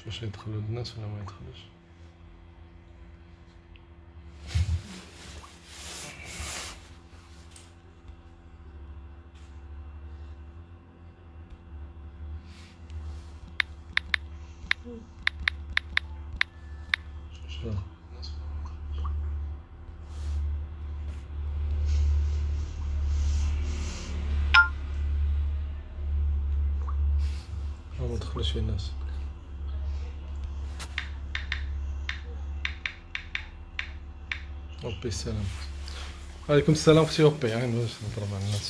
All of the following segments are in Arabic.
واش يدخلوا الناس ولا ما يدخلوش؟ ما دخلوش في الناس. ربي السلام. عليكم السلام اختي ربي. عين باش نهضر مع الناس.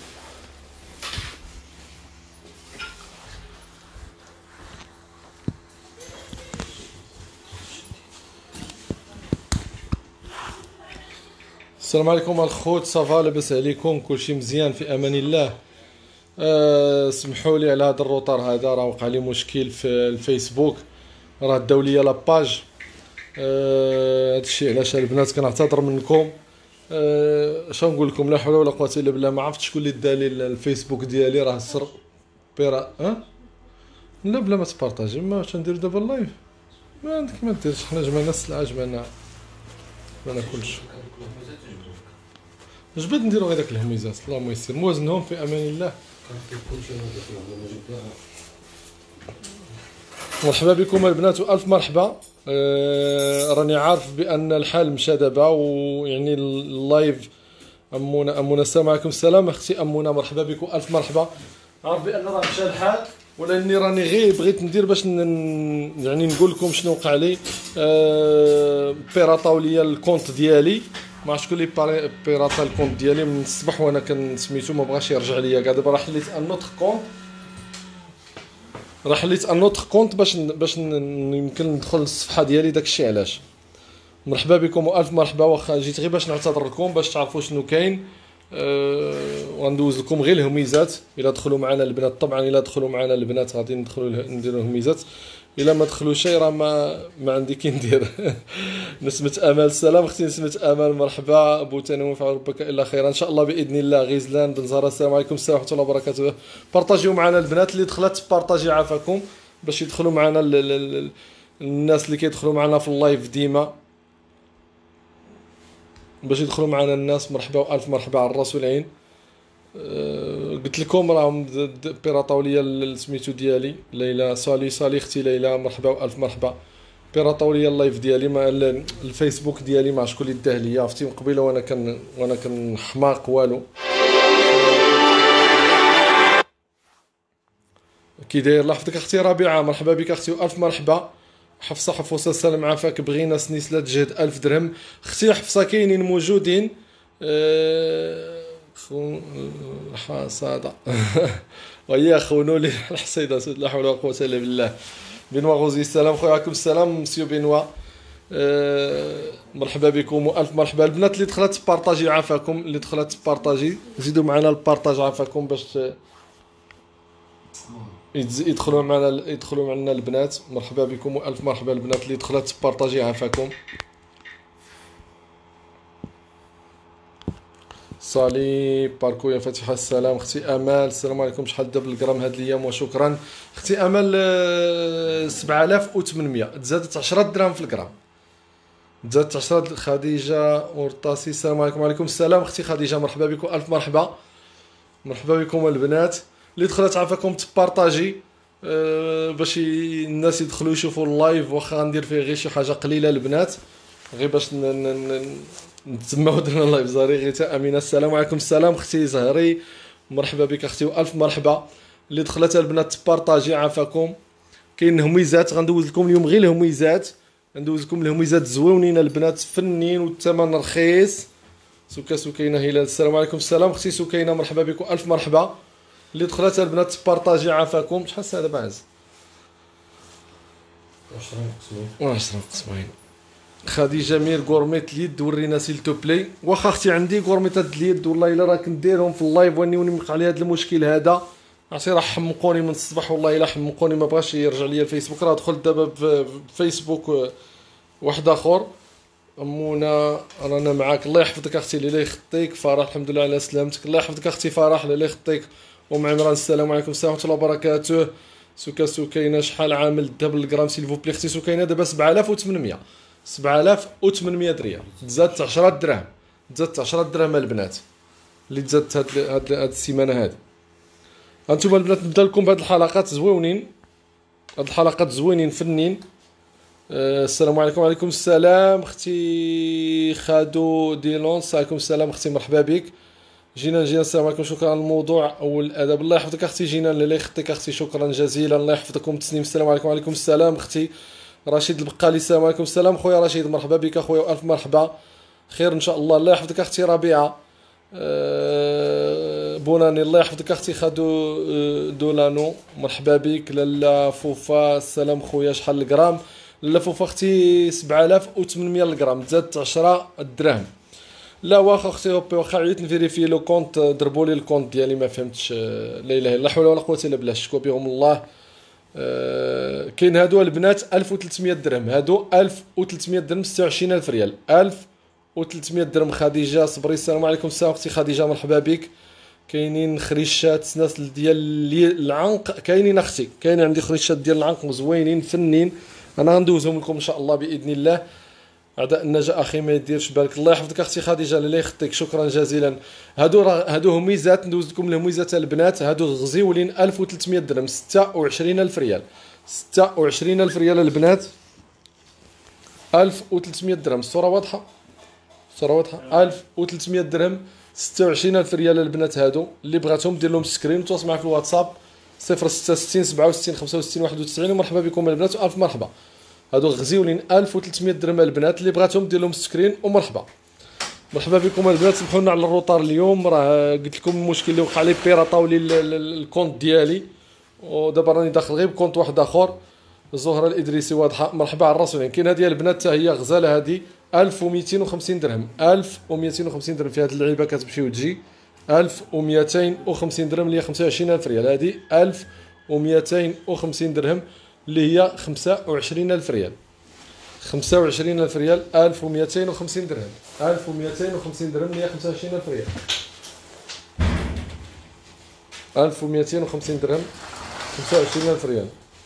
السلام عليكم الخوت، صافا لاباس عليكم؟ كلشي مزيان في امان الله. سمحوا لي على هذا الروطار هذا، راه وقع لي مشكل في الفيسبوك، راه داو لي لاباج. هادشي علاش البنات كنعتذر منكم. اش نقول لكم، لا حول ولا قوه الا بالله. ما عرفتش شكون اللي دالي الفيسبوك ديالي، راه سر بيرا. لا بلا ما تبارطاجي، ما واش ندير دابا اللايف؟ ما عندك ما ديرش، حنا جمعنا السلعه، جمعنا كلشي. جبد نديرو غير داك الهميزات، اللهم يسر، موازنهم في امان الله. مرحبا بكم البنات والف مرحبا. راني عارف بان الحال مشى دابا، ويعني اللايف. امونا السلام عليكم. السلام اختي امونا، مرحبا بكم الف مرحبا. عارف بان راه مشى الحال، ولاني راني غير بغيت ندير باش يعني نقول لكم شنو وقع لي. بيراطاو ليا الكونت ديالي، ما عرفتش شكون اللي بيراطا الكونت ديالي من الصباح وانا كنسميتو، ما بغاش يرجع ليا كاع. دابا راه حليت ان نوتر كونت، باش يمكن ندخل للصفحه ديالي. داكشي علاش. مرحبا بكم والف مرحبا. واخا جيت غير باش نعتذر لكم، باش تعرفوا شنو كاين. وندوز لكم غير الهميزات. الا دخلوا معنا البنات، طبعا الا دخلوا معنا البنات غادي نديروا الهميزات. الا ما دخلوش راه ما عندي كي ندير. نسمة امل، السلام اختي نسمة امل، مرحبا. ابو تنوف ربك الا خير ان شاء الله باذن الله. غيزلان بن زهره، السلام عليكم السلام ورحمه الله وبركاته. بارطاجيو معنا البنات اللي دخلت، بارطاجي عافاكم باش يدخلوا معنا الناس اللي كيدخلوا معنا في اللايف ديما، باش يدخلوا معنا الناس. مرحبا والف مرحبا على الراس والعين. قلت لكم راهم بيراطاو ليا سميتو ديالي ليلى. صالي اختي ليلى، مرحبا والف مرحبا. بيراطاو ليا اللايف ديالي مع الفيسبوك ديالي، ما شكون اللي داه ليا. عرفتي من قبيله وانا حماق والو. كي داير؟ الله يحفظك اختي ربيعه، مرحبا بك اختي والف مرحبا. حفصه حفوسه السلام عافاك. بغينا سنيسلات جهد 1000 درهم. اختي حفصه كاينين موجودين. حصاده. ويا خونوا لي الحصيده، لا حول ولا قوه الا بالله. بنوا غوزي، السلام خويا. عليكم السلام مسيو بنوا. مرحبا بكم والف مرحبا. البنات اللي دخلت بارطاجي عافاكم، اللي دخلت بارطاجي زيدوا معنا البارطاج عافاكم باش يدخلوا معنا البنات. مرحبا بكم والف مرحبا. البنات اللي دخلت بارطاجي عافاكم. صالي باركو يا فتحة، السلام اختي امال، السلام عليكم. شحال داب الجرام هاد الايام؟ وشكرا اختي امال. 7800 تزادت 10 درهم في الجرام، تزادت 10. خديجه ورطاسي، السلام عليكم. وعليكم السلام اختي خديجه، مرحبا بكم الف مرحبا. مرحبا بكم البنات اللي دخلت عافاكم تبارطاجي. باش الناس يدخلوا يشوفوا اللايف، واخا غندير فيه غير شي حاجه قليله البنات، غير باش نتسمعوا درنا اللايف. زهري غيتا امينه، السلام عليكم. السلام اختي زهري، مرحبا بك اختي والف مرحبا. اللي دخلت البنات تبارطاجي عافاكم. كاين هميزات غندوز لكم اليوم، غير الهميزات. ندوز لكم الهميزات زويونين البنات، فنين والثمن رخيص. سكينه هلال، السلام عليكم. السلام اختي سكينه، مرحبا بكم الف مرحبا. اللي دخلت البنات تبارطاجي عافاكم. شحال الساعه دابا عز؟ 10 قسمين. خديجه مير غورميت اليد، ورينا سيل تو بلاي. واخا اختي عندي غورميتات اليد والله الا راك نديرهم في اللايف ونوقع لي هذا المشكل هذا. عرفتي راه حمقوني من الصباح، والله الا حمقوني، ما بغاش يرجع لي الفيسبوك. راه دخلت دابا في فيسبوك واحد اخر. امونا رانا معاك، الله يحفظك اختي ليلى يخطيك. فرح الحمد لله على سلامتك، الله يحفظك اختي فرح ليلى يخطيك. ام عمران السلام عليكم السلام ورحمه الله وبركاته. سكينه شحال عامل الذهب الغرام سيلفو بلي اختي سكينه؟ دابا 7800، 7800 ريال، تزادت 10 دراهم، تزادت 10 دراهم البنات اللي تزادت هاد السيمانه هادي. هانتوما البنات نبدا لكم بهاد الحلقات زويونين، هاد الحلقات زوينين فنين. السلام عليكم. وعليكم السلام اختي خادو ديلونس. عليكم السلام اختي، مرحبا بك. جينا السلام عليكم، شكرا على الموضوع والادب. الله يحفظك اختي جينان، الله يخطيك اختي، شكرا جزيلا، الله يحفظكم. تسنيم السلام عليكم. وعليكم السلام اختي رشيد البقالي. السلام عليكم السلام خويا رشيد، مرحبا بك اخويا والف مرحبا، خير ان شاء الله. الله يحفظك اختي ربيعه بوناني. الله يحفظك اختي خادو دولانو، مرحبا بك. لالا فوفا السلام خويا، شحال الغرام؟ لالا فوفا اختي 7800 الغرام، زادت 10 دراهم. لا واخا اختي هوبي، واخا عييت نفيريفي لو كونت، ضربوا لي الكونت ديالي ما فهمتش. لا اله الا الله، حول ولا قوه الا بالله، شكوا بهم الله. كاين هادو البنات 1300 درهم، هادو 1300 درهم، 26000 ريال، 1300 درهم. خديجه صبري. السلام عليكم. السلام اختي خديجه، مرحبا بك. كاينين خريشات سناسل ديال العنق، كاينين اختي، كاين عندي خريشات ديال العنق زوينين فنين، انا غندوزهم لكم ان شاء الله باذن الله. اعداء النجاة اخي ما يديرش بالك. الله يحفظك اختي خديجه، الله يخطيك، شكرا جزيلا. هادو هميزات، ندوز لكم الهميزات البنات، هادو غزيولين 1300 درهم، 26000 ريال، 26000 ريال البنات، 1300 درهم. الصوره واضحه، الصوره واضحه. 1300 درهم، 26000 ريال البنات. هادو اللي بغاتهم دير لهم سكرين وتواصل معايا في الواتساب 066 67 65 91. ومرحبا بكم البنات والف مرحبا. هادو غزيولين 1300 درهم البنات، اللي بغاتهم دير لهم سكرين ومرحبا. مرحبا بكم البنات. سمحوا لنا على الروطار اليوم، راه قلت لكم المشكل اللي وقع لي، بيراطاو لي الكونت ديالي، ودابا راني داخل غير بكونت واحد اخر. الزهره الادريسي واضحه، مرحبا على الراسين. كاين هذه البنات حتى هي غزاله، هذه 1250 درهم، 1250 درهم. في هذه اللعيبه كتمشي وتجي 1250 درهم اللي هي 25000 ريال، هذه 1250 درهم اللي هي 25000 ريال، 25000 ريال، 1250 درهم، 1250 درهم اللي هي 25000 ريال، 1250 درهم، 25000 ريال،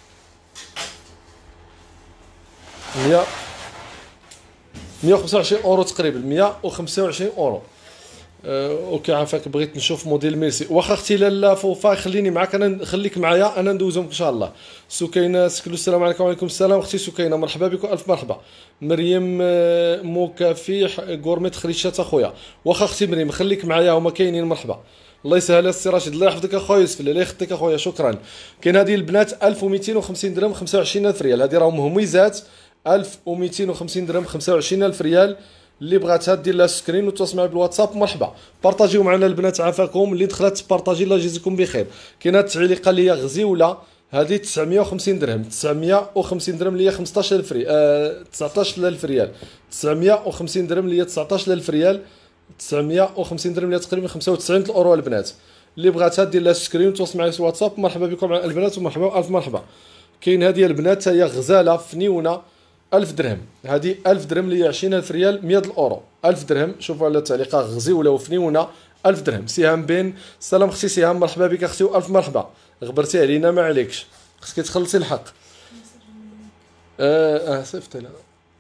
125 اورو تقريبا، 125 اورو. اوكي عافاك، بغيت نشوف موديل ميرسي. واخا اختي لالا فوفا خليني معاك، انا خليك معايا، انا ندوزهم ان شاء الله. سكينه سكلو السلام عليكم. وعليكم السلام اختي سكينه، مرحبا بكم الف مرحبا. مريم مكافح غورميت خريشات اخويا. واخا اختي مريم خليك معايا، هما كاينين. مرحبا، الله يسهل السي راشد، الله يحفظك اخويا يوسف، الله يخطيك اخويا، شكرا. كاين هذه البنات 1250 درهم، 25000 ريال، هذه راهم هميزات، 1250 درهم، 25000 ريال. اللي بغاتها دير لها سكرين وتواصل معايا بالواتساب مرحبا. بارطاجيو معنا البنات عافاكم، اللي دخلت تبارطاجي الله يجزيكم بخير. كاينه التعليقه اللي هي غزيوله، هذه 950 درهم، 950 درهم اللي هي 15000 ريال، 19000 ريال، 950 درهم اللي هي 19000 ريال، 950 درهم اللي هي تقريبا 95 الاورو البنات. اللي بغاتها دير لها سكرين وتواصل معايا في الواتساب مرحبا بكم البنات، ومرحبا الف مرحبا. كاين هذه البنات هي غزاله فنيونه 1000 درهم، هذه 1000 درهم اللي هي 20000 ريال، 100 الاورو، 1000 درهم. شوفوا على التعليقه غزيوله وفنيونه، 1000 درهم. سهام بن السلام اختي سهام، مرحبا بك اختي والف مرحبا. غبرتي علينا ما عليكش، خصك تخلصي الحق. صيفط لها.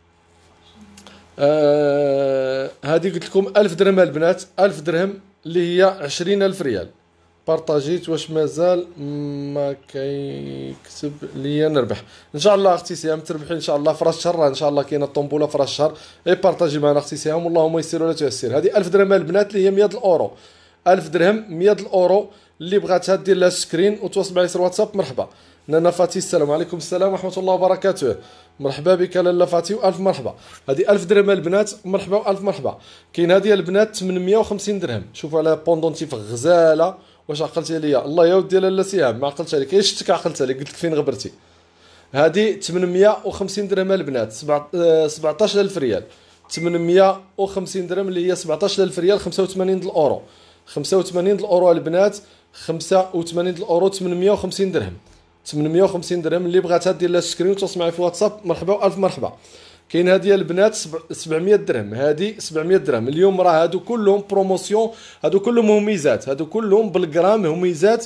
هذه قلت لكم 1000 درهم البنات، 1000 درهم اللي هي 20000 ريال. بارطاجيت، واش مازال ما كيكتب ليا نربح؟ ان شاء الله اختي سهام تربحي ان شاء الله في راس الشهر، ان شاء الله كاينه الطنبوله في راس الشهر. اي بارطاجي معنا اختي سهام، واللهم يسر ولا تيسر. هذه 1000 درهم البنات اللي هي 100 الاورو، 1000 درهم 100 الاورو. اللي بغاتها دير لها سكرين وتواصل معايا في الواتساب مرحبا. نانا فاتي السلام عليكم. السلام ورحمه الله وبركاته، مرحبا بك لاله فاتي والف مرحبا. هذه 1000 درهم البنات، مرحبا والف مرحبا. كاين هذه البنات 850 درهم، شوفوا على بوندونتيف غزاله. واش عقلتي عليا؟ الله يا ودي لاله سهام ما عقلتش عليك، ايش شتك عقلت عليك، قلت لك فين غبرتي. هذه 850 درهم البنات، 17000 ريال، 850 درهم اللي هي 17000 ريال، 85 الاورو، 85 الاورو البنات، 85 الاورو، 850 درهم، 850 درهم. اللي بغاتها دير لها سكرين وتواصل معايا في الواتساب مرحبا والف مرحبا. كاين هذه البنات 700 درهم، هذه 700 درهم. اليوم راه هادو كلهم بروموسيون، هادو كلهم هميزات، هادو كلهم بالغرام هميزات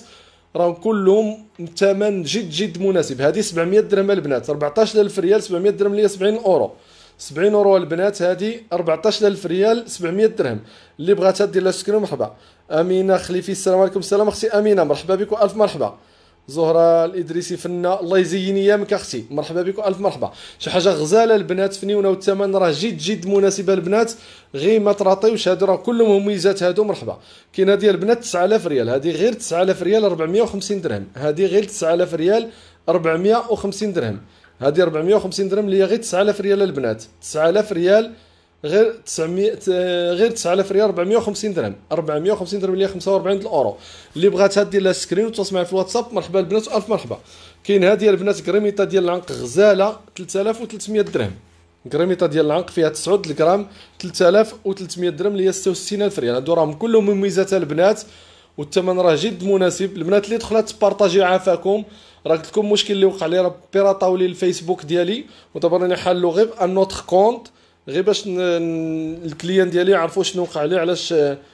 راهم كلهم ثمن جد مناسب. هذه 700 درهم البنات، 14000 ريال 700 درهم اللي هي 70 اورو. 70 اورو البنات، هذه 14000 ريال 700 درهم. اللي بغاتها دير لها سكرين مرحبا. امينه خليفي السلام عليكم. السلام اختي امينه، مرحبا بك والف مرحبا. زهره الادريسي فنه، الله يزين ايامك اختي، مرحبا بك والف مرحبا. شي حاجه غزاله البنات فنيونه، والثمن راه جد مناسب البنات، غير ما تراطيوش. هادو راه كلهم مميزات هادو مرحبا. كاين هذه البنات 9000 ريال، هذه غير 9000 ريال 450 درهم. هذه غير 9000 ريال 450 درهم. هذه 450 درهم اللي هي غير 9000 ريال البنات. 9000 ريال غير 900 غير 9000 ريال 450 درهم. 450 درهم اللي هي 45 الاورو. اللي بغاتها دير لها سكرين وتواصل معايا في الواتساب. مرحبا البنات الف مرحبا. كاين هذه البنات كريميطه ديال العنق غزاله 3300 درهم. كريميطه ديال العنق فيها 9 الغرام 3300 درهم اللي هي 66000 ريال. هادو راهم كلهم مميزات البنات، والثمن راه جد مناسب. البنات اللي دخلات تبارطاجي عافاكم، راه قلت لكم المشكل اللي وقع لي، راه بيراطاو لي الفيسبوك ديالي، ودابا راني حالو غير ان نوتر كونط، غير باش الكليان ديالي يعرفوا شنو وقع لي. علاش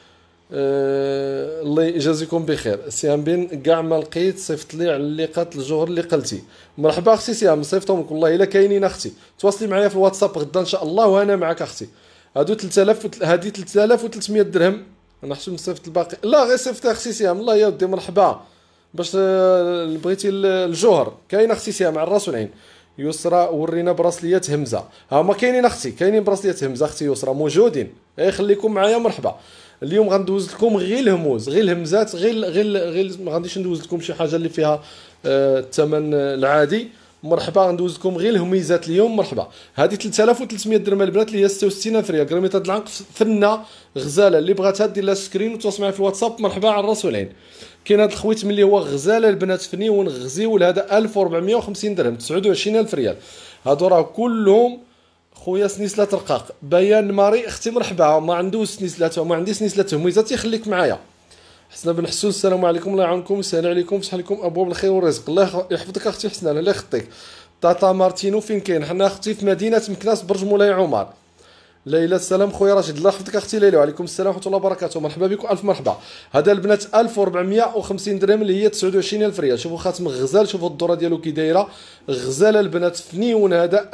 الله يجازيكم بخير. سيام بن كاع ما لقيت صيفط لي على اللقاط الجوهر اللي قلتي. مرحبا اختي سيام، صيفطهم لك والله الا كاينين اختي. تواصلي معايا في الواتساب غدا ان شاء الله وانا معك اختي. هادو 3000 هذه 3300 درهم. انا حسب نصيفط الباقي، لا غير صيفط اختي سيام. الله يا ودي مرحبا. باش بغيتي الجوهر كاين اختي سيام على الراس والعين. يسرى ورينا براسليات همزه، ها هما كاينين اختي، كاينين براسليات همزه اختي يسرى موجودين. خليكم معايا مرحبا. اليوم غندوز لكم غير الهموز، غير الهمزات، غير ما غاديش ندوز لكم شي حاجه اللي فيها الثمن العادي. مرحبا غندوز لكم غير الهميزات اليوم مرحبا. هذه 3300 درهم البنات اللي هي 66000 ريال. كريميطه العنق فنه غزاله، اللي بغاتها دير لها سكرين وتواصل معايا في الواتساب. مرحبا على الراس والعين. كاين هذا الخويت ملي هو غزاله البنات فنيون غزيول، هذا 1450 درهم 29000 ريال. هادو راه كلهم خويا سنيسلات رقاق. بيان ماري اختي مرحبا. ما عندوش سنيسلات، ما عندي سنيسلات هميزاتي، خليك معايا. حسنا بن حسون السلام عليكم، الله يعاونكم ويسهل عليكم ويفتح لكم ابواب الخير والرزق. الله يحفظك اختي حسنان، الله يخطيك. تاتا مارتينو فين كاين؟ حنا اختي في مدينه مكناس برج مولاي عمر. ليلى السلام خويا راشد، الله يحفظك اختي ليلى. وعليكم السلام ورحمه الله وبركاته، مرحبا بكم الف مرحبا. هذا البنات 1450 درهم اللي هي 29000 ريال. شوفوا خاتم غزال، شوفوا الدوره ديالو كي دايره غزاله البنات فنيون. هذا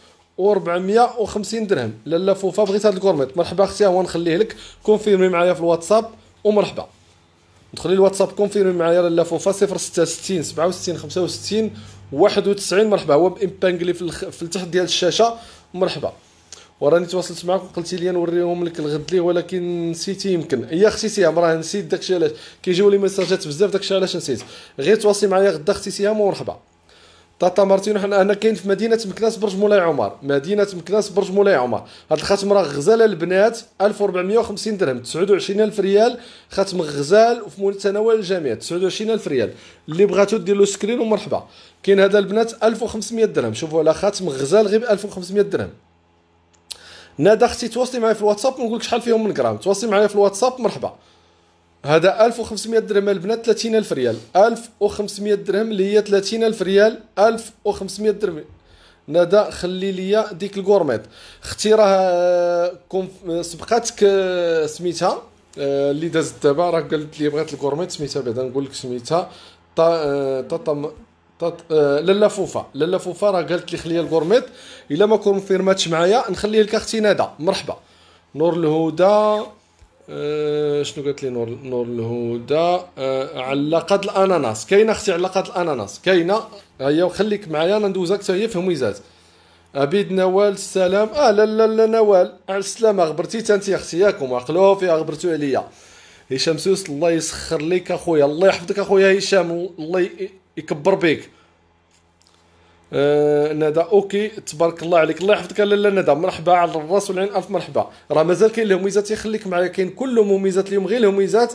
1450 درهم. لاله فوفا بغيت هذا الكورميط. مرحبا اختي، هو نخليه لك كونفيرمي معايا في الواتساب ومرحبا. دخلي الواتساب كونفيرمي معايا لاله فوفا 066 67 65 91 مرحبا. هو بامبانجلي في التحت ديال الشاشه مرحبا. وراني تواصلت معك وقلتي لي نوريهم لك الغد ليه، ولكن نسيتي يمكن. هي اختي سيام راه نسيت داكشي علاش كيجيو لي ميساجات بزاف، داكشي علاش نسيت. غير تواصلي معايا غدا اختي سيام ومرحبا. تاتا مارتينو انا كاين في مدينه مكناس برج مولاي عمر. مدينه مكناس برج مولاي عمر. هاد الخاتم راه غزاله البنات 1450 درهم 29000 ريال. خاتم غزال وفي متناول الجميع 29000 ريال. اللي بغاتو دير له سكرين ومرحبا. كاين هذا البنات 1500 درهم. شوفوا على خاتم غزال غير 1500 درهم. نادا اختي تواصلي معايا في الواتساب ونقول لك شحال فيهم من غرام. تواصلي معايا في الواتساب مرحبا. هذا 1500 درهم البنات 30000 ريال. 1500 درهم اللي هي 30000 ريال. 1500 درهم. نادا خلي لي ديك الكورميط اختي، راه سبقاتك سميتها اللي دازت دابا، راه قالت لي بغات الكورميط سميتها، بعدا نقول لك سميتها لاله فوفا. لاله فوفا راه قالت لي خلي الكورميط. الا ما كونفيرماتش معايا نخليه لك اختي نادا مرحبا. نور الهدى شنو قالت لي؟ نور الهدى علاقات الاناناس. كاينه اختي علاقات الاناناس كاينه، هيا وخليك معايا انا ندوزك حتى هي في هميزات. عبيد نوال السلام. لا نوال على السلامه. غبرتي انت اختي ياكم عقلوه فيها غبرتو عليا. هشام سوس الله يسخر لك اخويا، الله يحفظك اخويا هشام، الله يكبر بك. ندى اوكي تبارك الله عليك، الله يحفظك. لاله ندى مرحبا على الراس والعين الف مرحبا. راه مازال كاين الهميزات، يخليك معايا كاين كل مميزات اليوم غير الهميزات.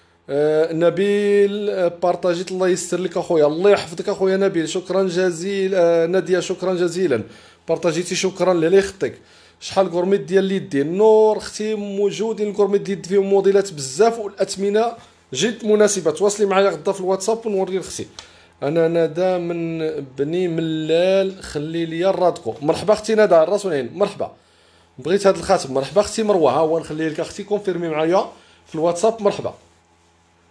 نبيل بارطاجيت الله يستر لك اخويا، الله يحفظك اخويا نبيل، شكرا جزيلا. ناديه شكرا جزيلا بارطاجيتي، شكرا الله يخطيك. شحال الكورميط ديال اليدين؟ نور اختي موجودين الكورميط ديال فيهم موديلات بزاف والاثمنه جد مناسبه. تواصلي معايا غدا في الواتساب ونوري لختي. انا ندى من بني ملال، خلي لي الرادكو. مرحبا اختي ندى الراس والعين مرحبا. بغيت هذا الخاتم مرحبا اختي مروه. ها هو نخليه لك اختي كونفيرمي معايا في الواتساب مرحبا.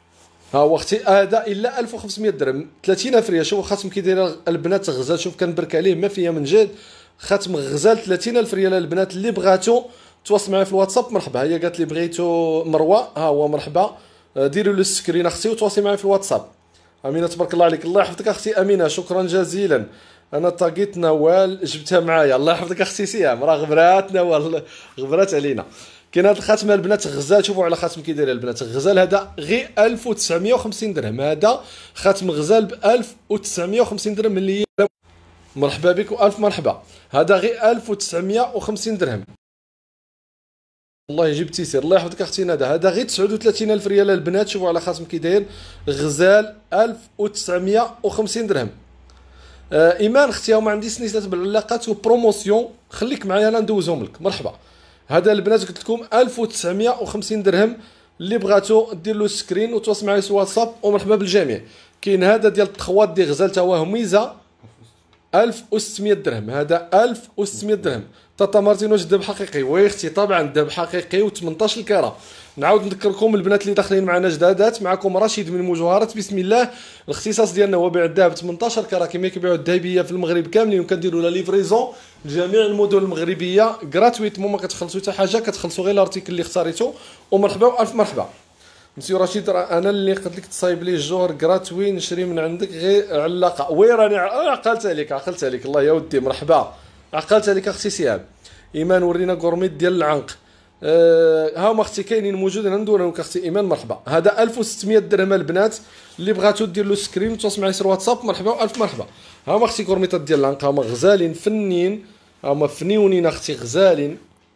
ها هو اختي هذا الا 1500 درهم 30000 ريال. شوف خاتم كي داير البنات غزال، شوف كنبرك عليه ما فيا من جد. خاتم غزال 30000 ريال. البنات اللي بغاتو تواصل معايا في الواتساب مرحبا. هي قالت لي بغيتو مروه، ها هو مرحبا. ديروا لي السكرين اختي وتواصلي معايا في الواتساب. امينه تبارك الله عليك، الله يحفظك اختي امينه، شكرا جزيلا. انا طاقيت نوال جبتها معايا، الله يحفظك اختي سيام، راه غبرات نوال غبرات علينا. كاين هاد الخاتم البنات غزال، شوفوا على خاتم كي داير البنات غزال. هذا غير 1950 درهم. هذا خاتم غزال ب 1950 درهم اللي مرحبا بك والف مرحبا. هذا غير 1950 درهم. الله يجيب تيسير، الله يحفظك اختي ندى. هذا غير 39000 ريال البنات. شوفوا على خاتم كي داير غزال 1950 درهم. ايمان اختي وما عندي سنيسات بالعلاقات وبروموسيون، خليك معايا انا ندوزهم لك. مرحبا. هذا البنات قلت لكم 1950 درهم. اللي بغاتو دير له سكرين وتواصل معايا في الواتساب ومرحبا بالجميع. كاين هذا ديال التخوات دي غزال تا هو ميزه 1600 درهم. هذا 1600 درهم. تاتا مارتين واش الذهب حقيقي؟ وي اختي طبعا الذهب حقيقي و18 الكره. نعاود نذكركم البنات اللي داخلين معنا جدادات، معكم رشيد من مجوهرات بسم الله. الاختصاص ديالنا هو بيع الذهب 18 كره كما كيبيعوا الذهبيه في المغرب كاملين، وكنديروا لا ليفريزون لجميع المدن المغربيه غراتويتمون، ما كتخلصوا حتى حاجه، كتخلصوا غير الارتيكل اللي اختاريتو. ومرحبا والف مرحبا. مسيو رشيد راه انا اللي قلت لك تصايب لي الجوهر غراتوي نشري من عندك غير علاقه. وي راني عقلت عليك الله يا ودي مرحبا. عقلت عليك اختي سياب. ايمان ورينا غورميت ديال العنق. ها هما اختي كاينين موجودين ندورهم لك اختي ايمان مرحبا. هذا 1600 درهم البنات. اللي بغاتو دير له سكرين وتواصل معايا في الواتساب مرحبا والف مرحبا. ها هما اختي غورميطات ديال العنق، ها هما غزالين فنين، ها هما فنيونين اختي غزالين.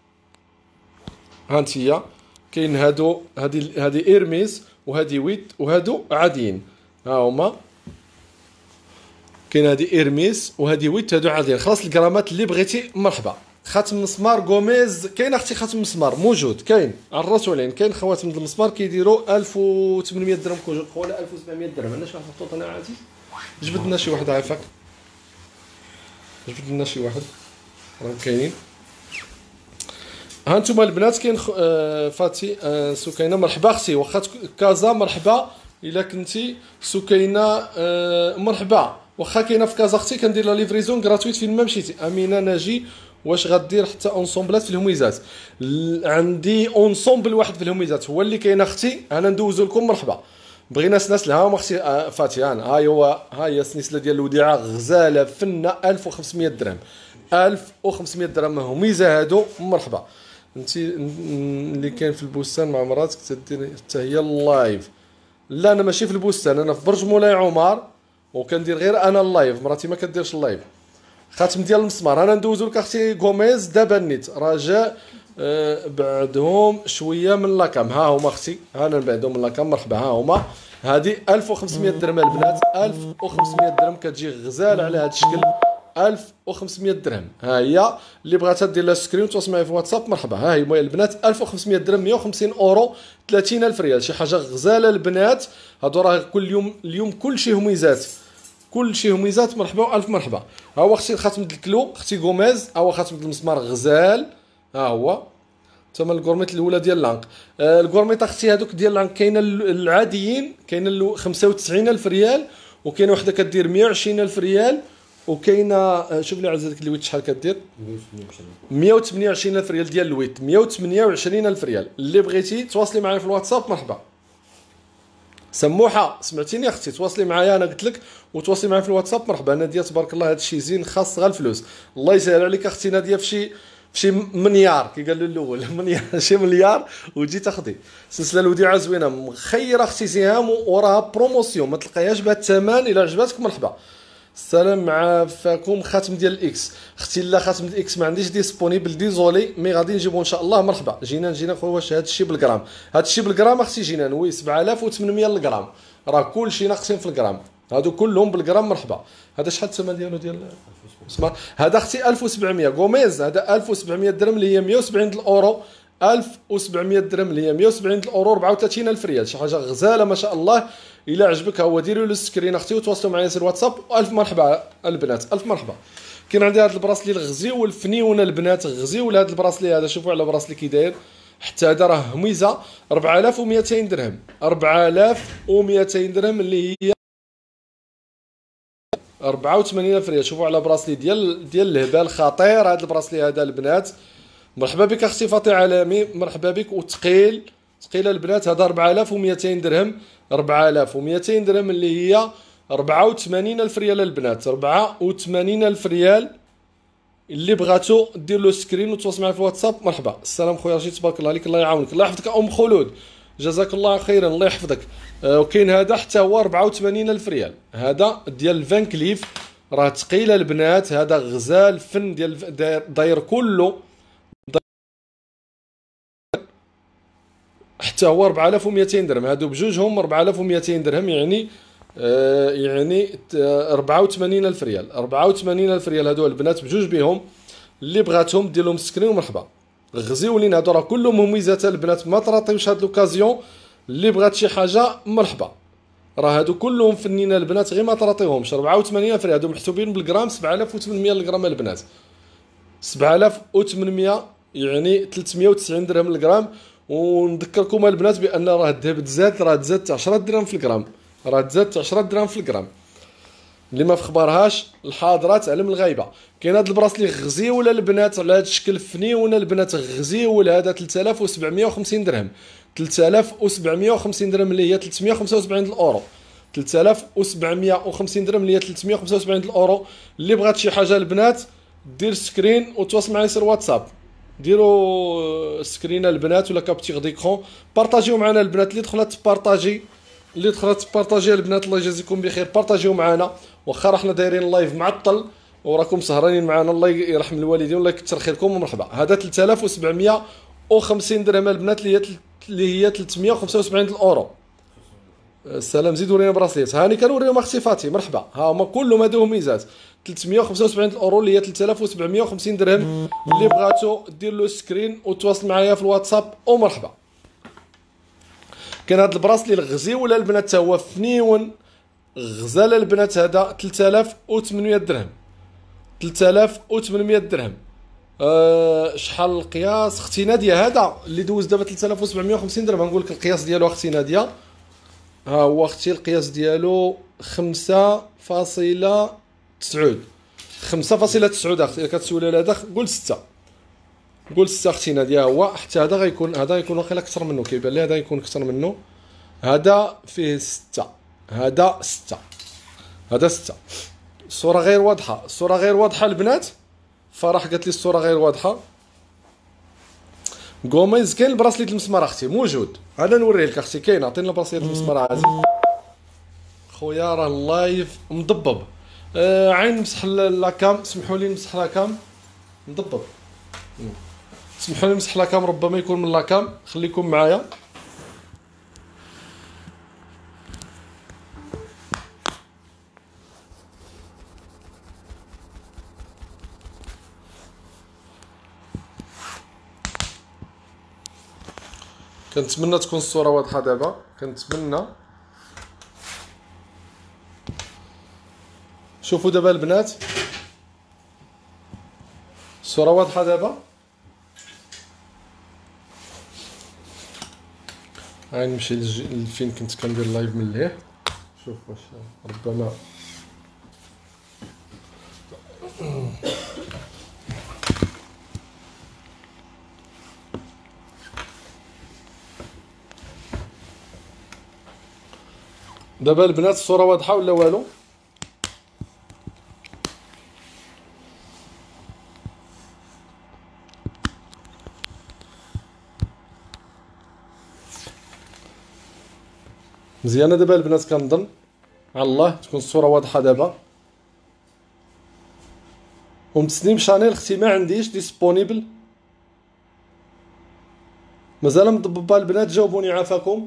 ها انتيا كاين هادو، هادي ايرميس وهادي ويت وهادو عاديين. ها هما كاين هادي ايرميس وهادي ويت، هادو عاديين. خلاص الكرامات اللي بغيتي مرحبا. خاتم مسمار غوميز كاين اختي، خاتم مسمار موجود كاين على الراس والعين. كاين خواتم المسمار كيديروا 1800 درهم كوج ولا 1700 درهم. عندنا شي واحد محطوط هنا عزيز، جبد لنا شي واحد عافاك، جبد لنا شي واحد راه كاينين. ها انتم البنات كاين فاتي سكينه مرحبا اختي. واخا كازا مرحبا الا كنتي سكينه مرحبا. واخا كاينه في كازا اختي كندير لا ليفريزون غراتويت فين ما مشيتي. امينه ناجي واش غدير حتى اونسومبلات في الهميزات؟ عندي اونسومبل واحد في الهميزات هو اللي كاين اختي، انا ندوزو لكم مرحبا. بغينا سناسله ها هما اختي فاتي. ها هي السنسله ديال الوديعه غزاله فنه 1500 درهم. 1500 درهم هميزه هادو مرحبا. انت اللي كاين في البستان مع مراتك تدير حتى هي اللايف؟ لا انا ماشي في البستان، انا في برج مولاي عمر وكندير غير انا اللايف، مراتي ما كديرش اللايف. خاتم ديال المسمار انا ندوزو لك اختي غوميز دابا النيت رجاء بعدهم شويه من لاكام. ها هما اختي، ها انا بعدهم من لاكام مرحبا. ها هما هذه 1500 درهم البنات. 1500 درهم كتجي غزال على هذا الشكل. 1500 درهم. ها هي اللي بغاتها دير لها سكرين وتواصل معايا في واتساب مرحبا. ها هي البنات 1500 درهم 150 اورو 30000 ريال. شي حاجه غزاله البنات. هادو راه كل يوم اليوم كلشي هميزات، كلشي هميزات مرحبا والف مرحبا. ها هو اختي الخاتم ديال الكلو اختي غوميز. ها هو خاتم ديال المسمار غزال. ها هو تما الكورميط الاولى ديال العنق. الكورميط اختي هذوك ديال العنق كاينه العاديين، كاينه 95000 ريال وكاينه وحده كدير 120000 ريال وكاينه شوف لي عزيزك الويت شحال كدير 128000 ريال ديال الويت. 128000 ريال. اللي بغيتي تواصلي معايا في الواتساب مرحبا. سموحه سمعتيني اختي تواصلي معايا انا قلت لك وتواصلي معايا في الواتساب مرحبا. ناديه تبارك الله هذا الشيء زين خاص غير الفلوس. الله يسهل عليك اختي ناديه في شي مليار كي قال له الاول مليار شي مليار وتجي تاخذي سلسله الوديعه زوينه مخيره اختي سهام وراها بروموسيون ما تلقايهاش بهذا الثمن. الى عجباتك مرحبا. السلام عافاكم. خاتم ديال الاكس اختي لا خاتم ديال الاكس ما عنديش ديسپونيبل ديزولي مي غادي نجيبو ان شاء الله مرحبا. جينا خويا واش هذا الشيء بالغرام؟ هذا الشيء بالغرام اختي جينا وي 7800 الغرام راه كلشي ناقصين في الغرام. هادو كلهم بالغرام مرحبا. هذا شحال الثمن ديالو ديال اسمع هذا اختي 1700 غوميز. هذا 1700 درهم اللي هي 170 الاورو. 1700 درهم اللي هي 170 الاورو 34000 ريال. شي حاجه غزاله ما شاء الله. الى عجبك هو ديروا له السكرين اختي وتواصلوا معايا في الواتساب. الف مرحبا البنات الف مرحبا. كاين عندي هذا البراسلي الغزيول الفنيون البنات غزيول. هذا البراسلي هذا شوفوا على براسلي كي داير حتى هذا راه ميزه 4200 درهم. 4200 درهم اللي هي 84,000 ريال. شوفوا على براسلي ديال الهبال خطير هذا البراسلي هذا البنات. مرحبا بك اختي فاطمه عالمي، مرحبا بك. وثقيل ثقيله البنات. هذا 4200 درهم. 4200 درهم اللي هي 84,000 ريال البنات. 84,000 ريال. اللي بغاتو دير له سكرين وتواصل معايا في الواتساب. مرحبا. السلام خويا رشيد، تبارك الله عليك، الله يعاونك، الله يحفظك ام خلود، جزاك الله خيرا، الله يحفظك. وكاين هذا حتى هو 84,000 ريال. هذا ديال الفان كليف، راه ثقيله البنات. هذا غزال فن ديال داير كله، حتى هو 4200 درهم. هادو بجوجهم 4200 درهم، يعني يعني 84,000 ريال. 84,000 ريال هادو البنات بجوج بهم. اللي بغاتهم دير لهم سكرين ومرحبا. غزيولين هادو راه كلهم مميزات البنات، ما تراطيوش هاد لوكازيون. اللي بغات شي حاجه مرحبا، راه هادو كلهم فنينه البنات، غير ما تراطيوهمش. 84,000 ريال هادو محسوبين بالغرام. 7800 الغرام البنات. 7800 يعني 390 درهم الغرام. ونذكركم البنات بان راه الذهب تزاد، راه تزاد 10 درهم في الغرام، راه تزاد 10 درهم في الغرام. اللي ما في خبرهاش الحاضرات علم الغيبه. كاين هذا البراسلي غزيول البنات على هذا الشكل فنيون البنات. غزيول هذا 3750 درهم. 3750 درهم اللي هي 375 الاورو. 3750 درهم اللي هي 375 الاورو. اللي بغات شي حاجه البنات دير سكرين وتواصل معايا سير واتساب. ديروا سكرين البنات ولا كابتيغ ديكرون، بارطاجيو معنا البنات. اللي دخلت تبارطاجي، اللي دخلت تبارطاجي البنات الله يجازيكم بخير. بارطاجيو معنا، واخا راحنا دايرين اللايف معطل وراكم سهرانين معنا، الله يرحم الوالدين والله يكثر خيركم ومرحبا. هذا 3750 درهم البنات اللي هي 375 الاورو. السلام، زيد ورينا براسليات. هاني كنوريهم اختي فاتي، مرحبا. ها هما كلهم هادو ميزات. 375 الاورو اللي هي 3750 درهم. اللي بغاتو دير له سكرين وتواصل معايا في الواتساب ومرحبا. كاين هاد البراسلي الغزي ولا البنات تا هو فنيون غزال البنات. هذا 3800 درهم. 3800 درهم. شحال القياس اختي ناديه؟ هذا اللي دوز دابا 3750 درهم. نقول لك القياس ديالو اختي ناديه. ها هو اختي القياس ديالو 5.9. 5.9 اختي. كتسولي على هذا قول 6. قول 6 اختي ناديه. هو حتى هذا غيكون، هذا غيكون واقيلا اكثر منه، كيبان لي هذا يكون اكثر منه. هذا فيه 6. هذا 6. هذا 6. الصوره غير واضحه، الصوره غير واضحه البنات. فرح قالت لي الصوره غير واضحه. غوميز كاين البراسليت المسمار اختي موجود. هذا نوريه لك اختي. كاين، عطينا البراسليت المسمار عزيز خويا. راه اللايف مضبب. عين نمسح لاكام، سمحوا لي نمسح لاكام مضبب. سمحوا لي نمسح لاكام، ربما يكون من لاكام. خليكم معايا. كنتمنى تكون الصوره واضحه دابا، كنتمنى. شوفوا دابا البنات الصوره واضحه دابا. هاي نمشي لفين كنت كندير لايف من لهيه. شوف واش ربما دابا البنات الصوره واضحه ولا والو؟ مزيانه دابا البنات كنظن على الله تكون الصوره واضحه دابا. ومتسنيم شانيل اختي ما عنديش ديسپونيبل، مازال مضببه البنات. جاوبوني عافاكم.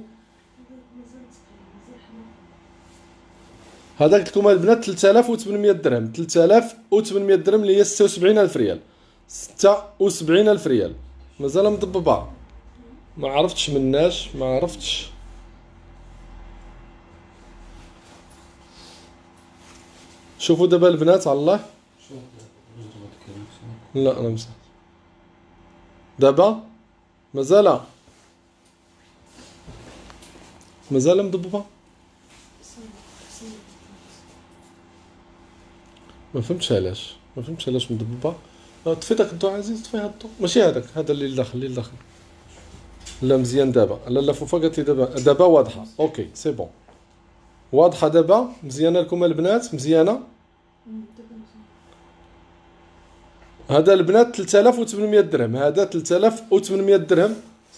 هذا قلت لكم البنات 3800 درهم. 3800 درهم اللي هي 76,000 ريال. 76,000 ريال مازال مضببه. ما عرفتش مناش، ما عرفتش. شوفوا دابا البنات على الله. لا انا مسحت دابا مازال مضببه. ما فهمتش علاش مضببه. طفي داك الضوء عزيز، طفي هاد الضوء، ماشي هذاك، هذا اللي داخل. لا مزيان دابا. لا فوفا قالت لي دابا واضحه. اوكي سي بون، واضحه دابا، مزيانه لكم البنات، مزيانه. هذا البنات 3800 درهم، هذا 3800 درهم،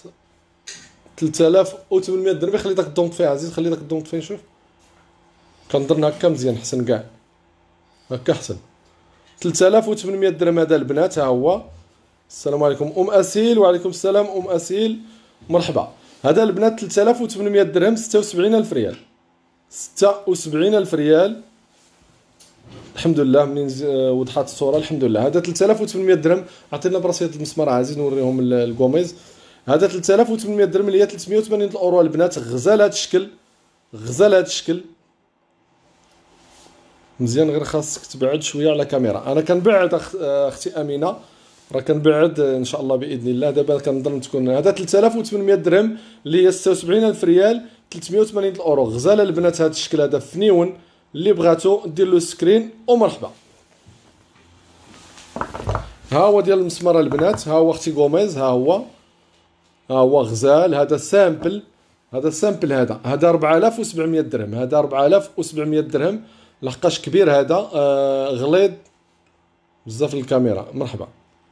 3800 درهم. خلي داك الضوء طفي عزيز، خلي داك الضوء طفي نشوف. كنظن هكا مزيان، حسن كاع هكا حسن. 3800 درهم هذا البنات، ها هو. السلام عليكم ام اسيل. وعليكم السلام ام اسيل، مرحبا. هذا البنات 3800 درهم، 76000 ريال، 76000 ريال. الحمد لله منين وضحت الصوره، الحمد لله. هذا 3800 درهم. عطينا براسيه المسمار عزيز نوريهم الكوميز. هذا 3800 درهم اللي هي 380 الاورو البنات. غزال هذا الشكل، مزيان. غير خاصك تبعد شويه على الكاميرا. انا كنبعد اختي امينه، راه كنبعد ان شاء الله باذن الله. دابا كنظن تكون هذا 3800 درهم اللي هي 76000 ريال، 380 الاورو. غزاله البنات هذا الشكل هذا فنيون. اللي بغاتو دير له سكرين ومرحبا. ها هو ديال المسمار البنات، ها هو اختي غوميز، ها هو غزال. هذا سامبل، هذا 4700 درهم، هذا 4700 درهم. لحقاش كبير هذا، غليظ بزاف الكاميرا. مرحبا.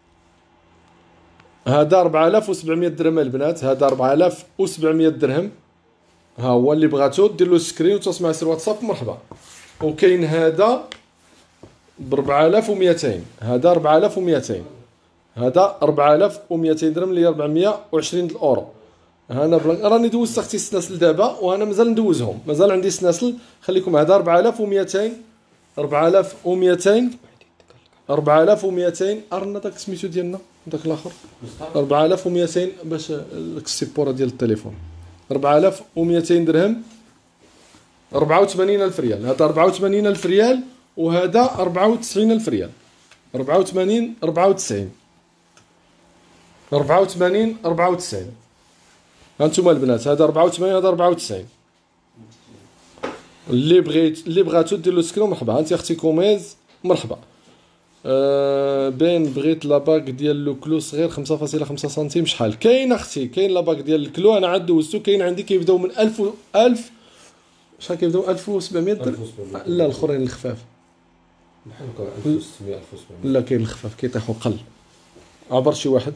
هذا 4700 درهم البنات، هذا 4700 درهم. ها هو اللي بغاتو دير له سكرين وتواصل مع سير واتساب. مرحبا. وكاين هذا ب 4200، هذا 4200، هذا 4200 درهم اللي هي 420 الاورو. انا راني دوزت اختي السناسل دابا، وانا مازال ندوزهم، مازال عندي سناسل. خليكم هذا 4200، 4200 ارنا داك سميتو ديالنا داك الاخر 4200 باش السيبوره ديال التليفون. 4200 درهم، 84000 ريال. هذا 84000 ريال، وهذا 94000 ريال. 84 94 84 94. هانتوما البنات، هذا 84 هذا 94. اللي بغاتو دير له سكرين مرحبا. انت اختي كوميز مرحبا. بين بغيت لاباك ديال لو كلو صغير 5.5 سنتيم شحال كاين اختي؟ كاين لاباك ديال الكلو انا عاد دوزتو، كاين عندي كيبداو من 1000 شحال كيبداو 1700 درهم. لا الاخرين الخفاف بحال هكا 1600 1700. لا كاين الخفاف كيطيحوا قل. عبر شي واحد.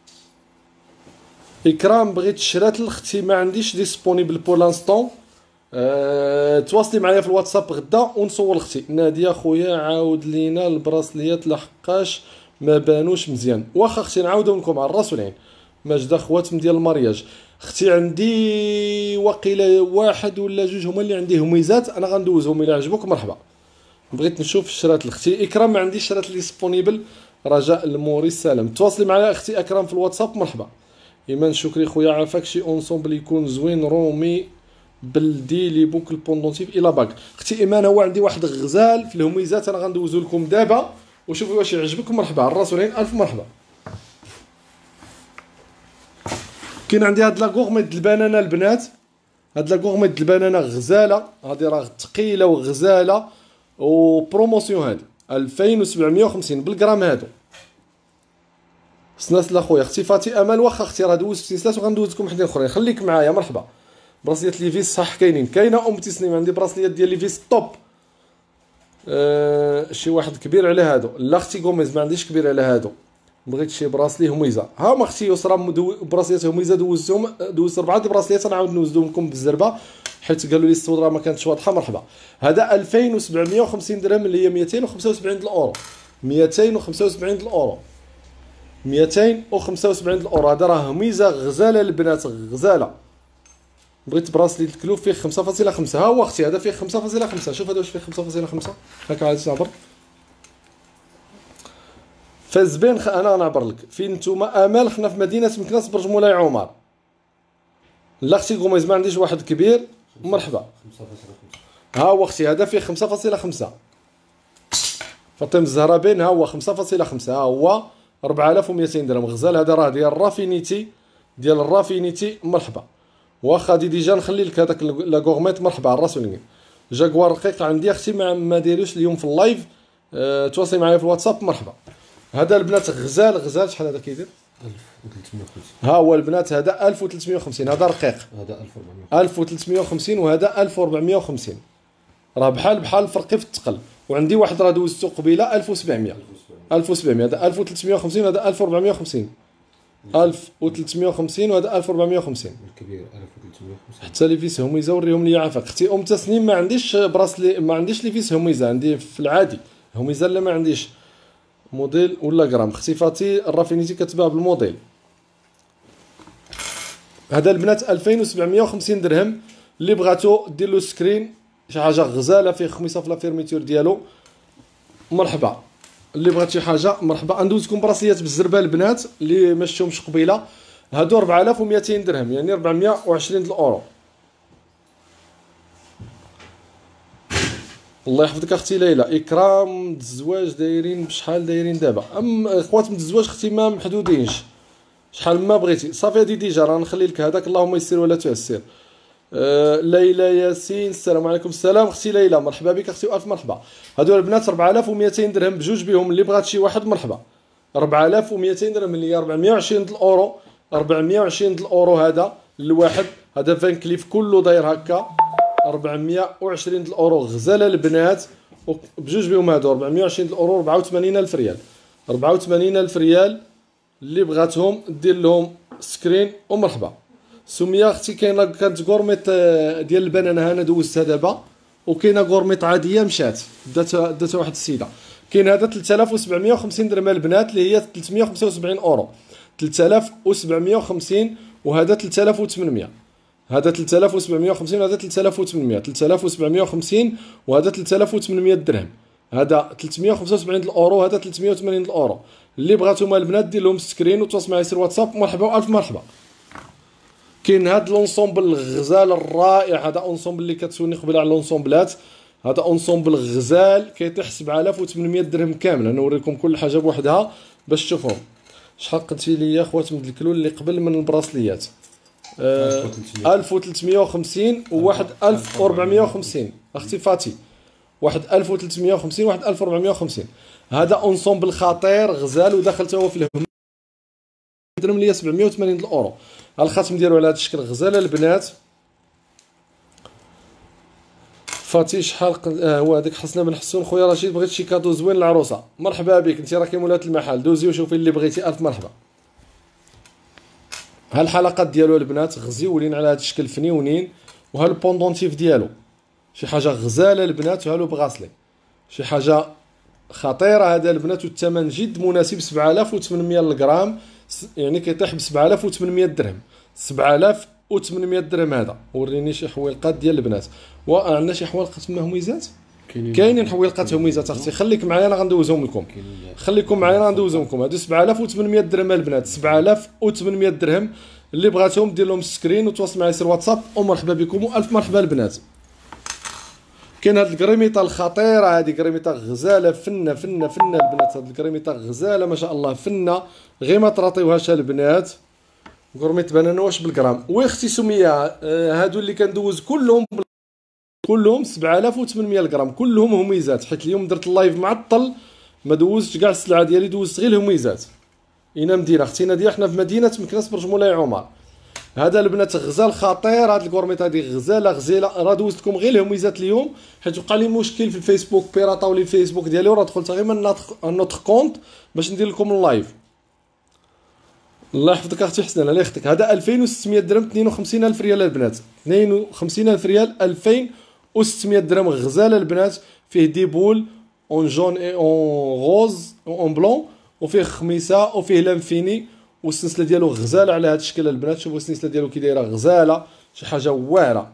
اكرام بغيت الشرات اختي ما عنديش ديسپونيبل بور لانستون. تواصلي معايا في الواتساب غدا ونصور اختي. ناديه خويا عاود لينا البراسليات لحقاش ما بانوش مزيان. واخا اختي نعاودو لكم على الراس والعين. ماجده خواتم ديال المارياج اختي عندي وقيله واحد ولا جوج هما اللي عندي هميزات، انا غندوزهم الى عجبوك مرحبا. بغيت نشوف الشرات الاختي. اكرام ما عنديش شرات لي سبونيبل. رجاء الموري سلام. تواصلي معايا اختي اكرام في الواتساب مرحبا. ايمان شكري خويا عافاك شي اونسومبل يكون زوين رومي بلدي لي بوك البوندونتيف الى باك. اختي ايمان هو عندي واحد غزال في الهميزات انا غندوزو لكم دابا وشوفوا واش يعجبك مرحبا. على الراس والعين الف مرحبا. كاين عندي هاد لاكورميد البنانه البنات، هاد لاكورميد البنانه غزاله، هادي راه ثقيله وغزاله وبروموسيون. هادي 2750 بالغرام. هادو سناسل اخويا. اختي فاتي امل واخا اختي راه دوزت سناسل وغندوز لكم حدين اخرين. خليك معايا مرحبا. براسليات ليفيس صح كاينه ام تسنيم عندي براسليات ديال ليفيس طوب. شي واحد كبير على هادو. لا اختي غوميز ما عنديش كبير على هادو. بغيت شي براسلي هميزه. ها ما اختي يسرى براسليات هميزه دوزت 4 براسليات نعاود نوزدهم لكم بالزربه حيت قالوا لي الصوره ما كانتش واضحه. مرحبا. هذا 2750 درهم اللي هي 275 الاورو. 275 الاورو. 275 الاورو. هذا راه هميزه غزاله البنات غزاله. بغيت براسلي الكلو فيه 5.5. ها هو اختي هذا فيه 5.5. شوف هذا واش فيه 5.5 هكا عاد تعبر. فالزبين انا نعبر لك فين نتوما. امال حنا في مدينه مكناس برج مولاي عمر. لا اختي غوميز ما عنديش واحد كبير مرحبا. 5.5. ها هو اختي هذا فيه 5.5. فاطمه الزهرابين ها هو 5.5. ها هو 4200 درهم غزال. هذا راه ديال رافينيتي ديال الرافينيتي مرحبا. واخا ديجا نخلي لك هذاك لا غورميت مرحبا على الراس والعين. جاكوار رقيق عندي اختي ما دايروش اليوم في اللايف. تواصلي معايا في الواتساب مرحبا. هذا البنات غزال شحال هذا كيدير؟ 1350. ها هو البنات هذا 1350. هذا رقيق هذا 1400. 1350 وهذا 1450. راه بحال فرقي في الثقل. وعندي واحد راه دوزتو قبيله 1700. 1700 هذا 1350 وهذا 1450. 1350 وهذا 1450. الكبير 1350. حتى لي فيس هميزه وريهم لي عافاك اختي تسنيم. ما عنديش براسلي، ما عنديش لي فيس هميزه، عندي في العادي هميزه لا ما عنديش موديل ولا غرام. اختي فاتي الرافينيتي كتباع بالموديل. هذا البنات 2750 درهم. اللي بغاتو دير له سكرين، شي حاجه غزاله فيه خميصه في لا فيرميتور ديالو مرحبا. اللي بغات شي حاجه مرحبا. ندوزكم براسليات بالزربه البنات اللي ما شفتهمش قبيله. هادو 4200 درهم يعني 420 الاورو. الله يحفظك اختي ليلى. اكرام الزواج دايرين بشحال دايرين دابا؟ خوات من الزواج اختي ما محدودينش، شحال ما بغيتي صافي. هادي ديجا راه نخلي لك هذاك اللهم يسر ولا تعسر. ليلى ياسين السلام عليكم. السلام اختي ليلى مرحبا بك اختي والف مرحبا. هادو البنات 4200 درهم بجوج بهم. اللي بغات شي واحد مرحبا. 4200 درهم اللي هي 420 الاورو. 420 الاورو هذا الواحد. هذا فان كليف كله داير هكا 420 الاورو غزاله البنات. بجوج بهم هادو 420 الاورو 84000 ريال. 84000 ريال اللي بغاتهم دير لهم سكرين ومرحبا. سميه اختي كانت غورميت ديال البنانه انا دوزتها دابا، وكاينه غورميت عاديه مشات داتها واحد السيده. كاين هذا 3750 درهم البنات اللي هي 375 اورو. 3750 وهذا 3800. هذا 3750 وهذا 3800. 3750 وهذا 3800 درهم. هذا 375 الاورو هذا 380 الاورو. اللي بغاتهم البنات دير لهم سكرين وتواصل معايا سير واتساب مرحبا والف مرحبا. كاين هاد لونسومبل الغزال الرائع. هذا اونسومبل اللي كتسولني قبيله على لونسومبلات. هذا اونسومبل غزال كيطيح 7800 درهم كامل. انا نوريكم كل حاجه بوحدها باش تشوفوهم. شحال قلتي لي يا خوات من الكلول اللي قبل من البراسليات؟ 1350 وواحد 1450 اختي فاتي. واحد 1350 وواحد 1450. هذا اونسومبل خطير غزال ودخلته هو في الهم درهم ليا 780 الاورو. الخاتم ديالو على هذا الشكل غزاله البنات. فاتي شحال هو هذاك حسنا بن حسون. خويا رشيد بغيت شي كادو زوين للعروسه مرحبا بك انت راكي مولات المحل. دوزي وشوفي اللي بغيتي الف مرحبا. ها الحلقات ديالو البنات غزيولين على هذا الشكل فنيونين. وها البوندونتيف ديالو شي حاجه غزاله البنات. وها لو بغاسلي شي حاجه خطيره هذا البنات. والثمن جد مناسب 7800 للغرام يعني كيطيح ب 7800 درهم. 7800 درهم هذا. وريني شي حويلقات ديال البنات. وعندنا شي حويلقات تما هميزات كاينين حويلقات هميزات اختي. خليك معايا انا غندوزهم لكم. خليكم معايا انا غندوزهم لكم. هادو 7800 درهم البنات. 7800 درهم. اللي بغاتهم دير لهم سكرين وتواصل معايا سير واتساب ومرحبا بكم والف مرحبا البنات. كاين هاد الكريميطه الخطيره. هادي كريميطه غزاله فنه البنات. هاد الكريميطه غزاله ما شاء الله فنه. غير ما تراطيوهاش البنات. كرميط بنانه واش بالغرام. وي اختي سميه هادو اللي كندوز كلهم 7800 الغرام. كلهم هميزات حيت اليوم درت اللايف معطل ما دوزتش كاع السلعه ديالي. دوزت غير الهميزات. اين مدينه اختي ناديه؟ حنا في مدينه مكناس برج مولاي عمر. هذا البنات غزال خطير. هاد الكورميط هادي غزاله راه دوزت لكم غير الهميزات اليوم حيت وقع لي مشكل في الفيسبوك. بيراطاو لي الفيسبوك ديالي وراه دخلت غير من نوتر كونت باش ندير لكم اللايف. الله يحفظك اختي حسنان الله يخطيك. هذا 2600 درهم 52000 ريال البنات. 52000 ريال 2600 درهم غزاله البنات. فيه ديبول اون جون اي اون غوز اون بلون وفيه خميسه وفيه لانفيني. والسلسله ديالو غزاله على هذا الشكل البنات. شوفوا السلسله ديالو كي دايره غزاله شي حاجه واعره.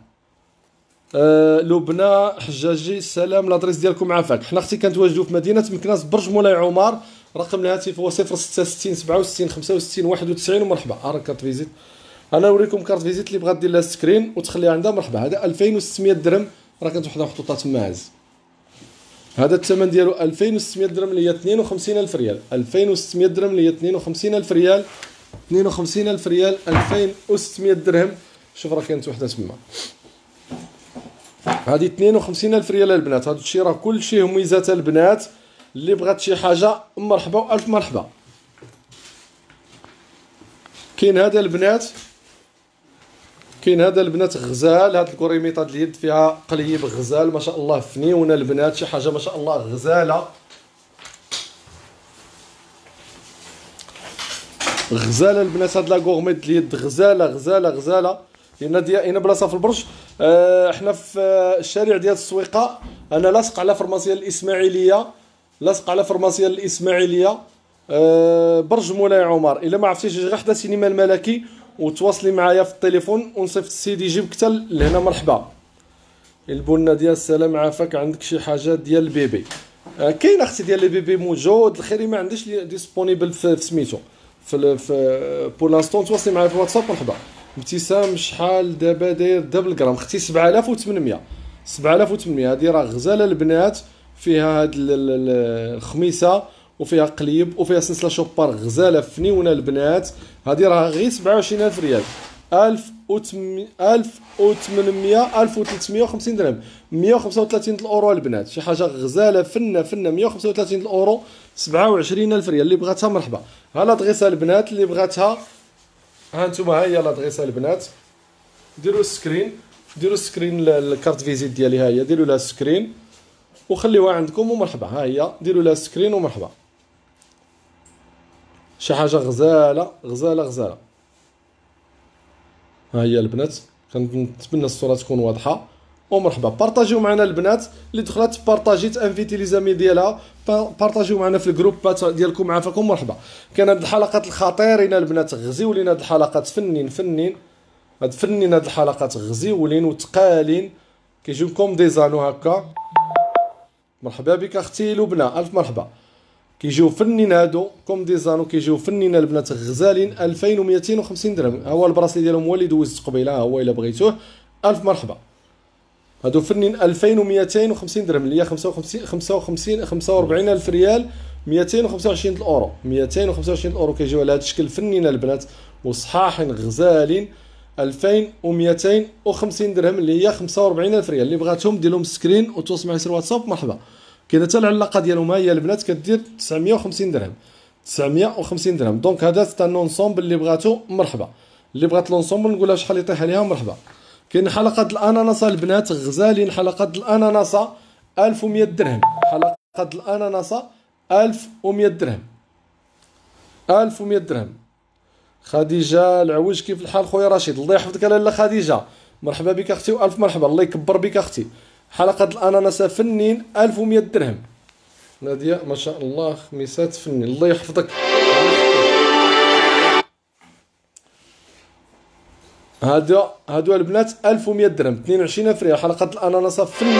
لبنى حجاجي السلام لادريس ديالكم عافاك. حنا اختي كنتواجدوا في مدينه مكناس برج مولاي عمر. رقم الهاتف هو 066 67 65 91 ومرحبا. راه كارت فيزيت. انا نوريكم كارت فيزيت اللي بغات دير لها سكرين وتخليها عندها مرحبا. هذا 2600 درهم راه كانت وحده محطوطه تما عز. هذا الثمن ديالو 2600 درهم اللي هي 52000 ريال. 2600 درهم اللي هي 52000 ريال. 52,000 ريال 2600 درهم. شوف راه كانت وحده تما، هذه 52,000 ريال البنات. هذا الشيء راه كلشي هميزات البنات. اللي بغات شي حاجه مرحبا والف مرحبا. كاين هذا البنات، كاين هذا البنات غزال. هاد الكريميطه د اليد فيها قليب غزال ما شاء الله، فنيونه البنات، شي حاجه ما شاء الله غزاله. غزاله البنات، هاد لا غورميط د اليد غزاله غزاله غزاله. لان بلاصه في البرج. احنا في الشارع ديال السويقه. انا لاصق على فرماسيه الاسماعيليه، لاصق على فرماسيه الاسماعيليه، برج مولاي عمر. الا ما عرفتيش غير حدا سينما الملكي وتواصلي معايا في التليفون ونصيفط السيد يجيبك حتى لهنا. مرحبا. البنه ديال السلام عافاك، عندك شي حاجه ديال البيبي؟ كاين اختي ديال البيبي موجود. الخيري ما عنديش ديسپونيبل في سميتو في بور لانستون. تواصلي معايا في الواتساب. مرحبا. ابتسام شحال دابا داير دابل غرام اختي؟ 7800. 7800. هذه راه غزاله البنات، فيها هاد الخميسه وفيها قليب وفيها سلسله شوبار غزاله فنيونه البنات. هذه راه غير 27,000 ريال 1800 1350 درهم 135 الاورو البنات. شي حاجه غزاله فنه 135 الاورو 27,000 ريال. اللي بغاتها مرحبا. ها لادغيسه البنات اللي بغاتها، ها انتم، ها هي لادغيسه البنات. ديروا السكرين الكارت فيزيت ديالي، ها هي ديروا لها السكرين وخليوها عندكم ومرحبا. ها هي ديروا لها السكرين ومرحبا. شي حاجه غزاله غزاله غزاله. ها هي البنات، كنتمنى الصوره تكون واضحه ومرحبا. بارطاجيو معنا البنات اللي دخلت بارطاجيت انفيتي لي زامي ديالها، بارطاجيو معنا في الجروبات ديالكم. عافاكم مرحبا. كان هاد الحلقات الخطيرين البنات، غزيو لينا هاد الحلقات فنين هاد الحلقات غزيولين وتقالين، كيجيوكم دي زانو هكا. مرحبا بك اختي لبنى، الف مرحبا. كيجيو فنين هادو كوم دي زانو، كيجيو فنين البنات غزالين 2250 درهم. ها هو البراسلي ديالهم هو اللي دوزت قبيله، ها هو الا بغيتوه. الف مرحبا. هادو فنين 2250 درهم اللي هي 45,000 ريال 225 الاورو. 225 الاورو كيجيو على هذا الشكل فنين البنات وصحاحين غزالين 2250 درهم اللي هي 45,000 ريال. اللي بغاتهم دير لهم سكرين وتواصل معايا في الواتساب. مرحبا. كاينه حتى العلاقه ديالهم، ها هي البنات كدير 950 درهم 950 درهم. دونك هذا ستا نونسومبل اللي بغاتو مرحبا. اللي بغات لونسومبل نقولها شحال يطيح عليها مرحبا. كاين حلقه الاناناسه البنات غزالين. حلقه الاناناسه 1100 درهم. حلقه الاناناسه 1100 درهم 1100 درهم. خديجه العوج كيف الحال خويا رشيد؟ الله يحفظك لاله خديجه، مرحبا بك اختي والف مرحبا. الله يكبر بك اختي. حلقه الاناناسه فنين 1100 درهم. ناديه ما شاء الله خميسات فنين، الله يحفظك. هادو البنات 1100 درهم 22,000 ريال. حلقه الاناناسه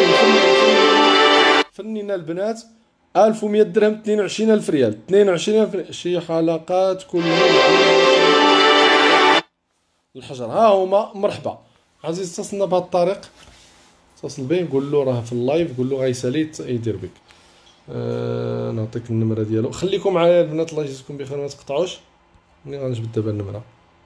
فنين البنات 1100 درهم 22,000 ريال 22,000 ريال. شي حلقات كلها الحجر. ها هما مرحبا. عزيز اتصلنا بهذا الطريق، اتصل به قول له راه في اللايف، قول له غيسالي يدير بك. نعطيك النمره ديالو. خليكم معايا البنات الله يجزيكم بخير ما تقطعوش. ملي غنجبد دابا النمره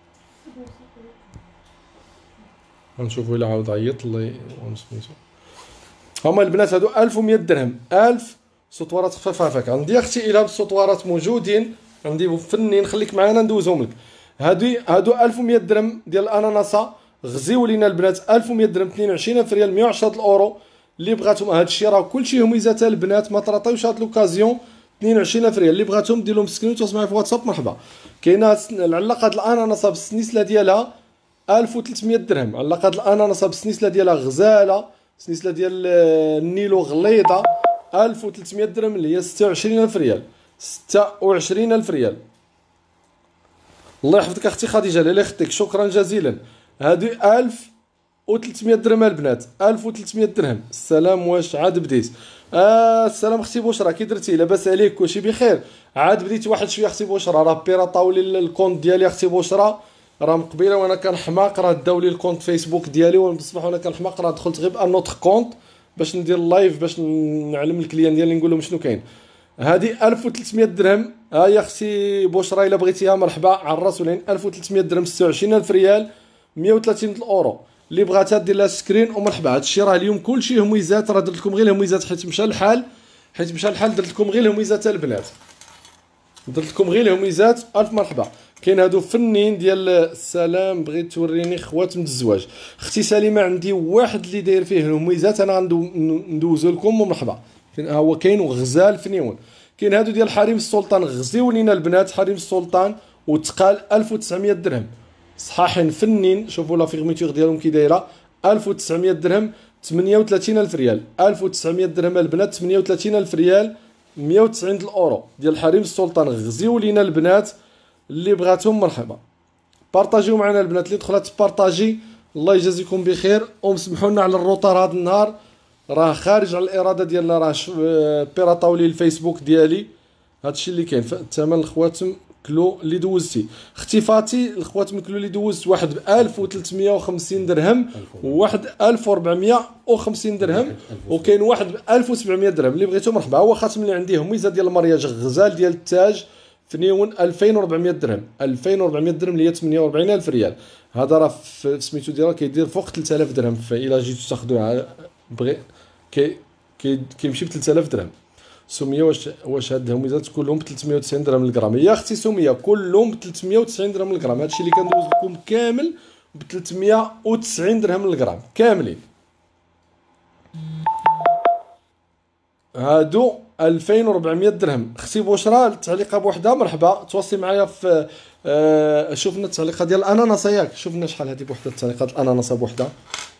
غنشوفوا الا عاود عيط الله سميتو. هما البنات هادو 1100 درهم 1000 سطوارات خفافه هكاك. عندي اختي الهام السطوارات موجودين عندي فنين، خليك معانا ندوزهم لك. هادو 1100 درهم ديال الاناناسه غزيو لينا البنات 1100 درهم 22,000 ريال 110 الاورو. اللي بغاتهم هاد الشيء راه كلشي هميزات البنات، ما ترطيوش هاد لوكازيون 22,000 ريال. اللي بغاتهم دير لهم سكرين وتواصل معايا في واتساب. مرحبا. كاينه العلاقه الاناناسه بالسنيسله ديالها 1300 درهم. علاقه الاناناسه بالسنيسله ديالها غزاله، سنيسله ديال النيلو غليظه 1300 درهم اللي هي 26,000 ريال 26,000 ريال. الله يحفظك اختي خديجه لاله يخطيك، شكرا جزيلا. هادو 1300 درهم البنات 1300 درهم. السلام واش عاد بديت؟ السلام اختي بشرى كي درتي؟ لاباس عليك كلشي بخير؟ عاد بديت واحد شويه اختي بشرى، راه بيرا طاولي الكونت ديالي اختي بشرى، راه من قبيله وانا كنحماق، راه داولي الكونت فيسبوك ديالي وبصباح وانا كنحماق، راه دخلت غير بان نوتر كونت باش ندير اللايف باش نعلم الكليان ديالي نقول لهم شنو كاين. هذه 1300 درهم. ها هي اختي بشرى الا بغيتيها مرحبا على الراس والعين. 1300 درهم 26000 ريال 130 الاورو. اللي بغاتها دير لها سكرين ومرحبا. هادشي راه اليوم كلشي هميزات، راه درت لكم غير الهميزات حيت مشى الحال، درت لكم غير الهميزات البنات، درت لكم غير الهميزات. الف مرحبا. كاين هادو فنين ديال السلام، بغيت توريني خواتم الزواج. اختي سليمه عندي واحد اللي داير فيه الهميزات، انا ندوزو لكم ومرحبا. ها هو كاين وغزال فنيون. كاين هادو ديال حريم السلطان، غزيو لينا البنات حريم السلطان وتقال 1900 درهم صحاحين فنين. شوفوا لا فيغميتور ديالهم كي دايره 1900 درهم 38000 ريال. 1900 درهم البنات 38000 ريال 190 الاورو ديال حريم السلطان. غزيو لينا البنات اللي بغاتهم مرحبا. بارطاجيو معنا البنات اللي دخلت تبارطاجي. الله يجازيكم بخير ومسمحوا لنا على الروطار هذا النهار، راه خارج على الاراده ديالنا، راه بيراطاولي الفيسبوك ديالي. هادشي اللي كاين. الثمن الخواتم كلو اللي دوزتي اختي فاتي، الخواتم كلو اللي دوزت واحد ب 1350 درهم وواحد 1450 درهم وكاين واحد ب 1700 درهم. اللي بغيتو مرحبا. هو خاتم اللي عندي هميزه ديال المرياج غزال ديال التاج فنيون 2400 درهم. 2400 درهم اللي هي 48000 ريال. هذا راه في سميتو ديالها كيدير فوق 3000 درهم، فإلا جيتو تاخذوه بغي كيمشي ب 3000 درهم. سميه واش هاد الهميزات كلهم ب 390 درهم الغرام؟ يا اختي سميه كلهم ب 390 درهم الغرام. هادشي اللي كندوز لكم كامل ب 390 درهم الغرام كاملين. هادو 2400 درهم. اختي بشرى التعليقه بوحدها مرحبا. تواصلي معايا في شوفنا التعليقه ديال الاناناس ياك، شوفنا شحال هذه بوحدها التعليقات الاناناس بوحدها.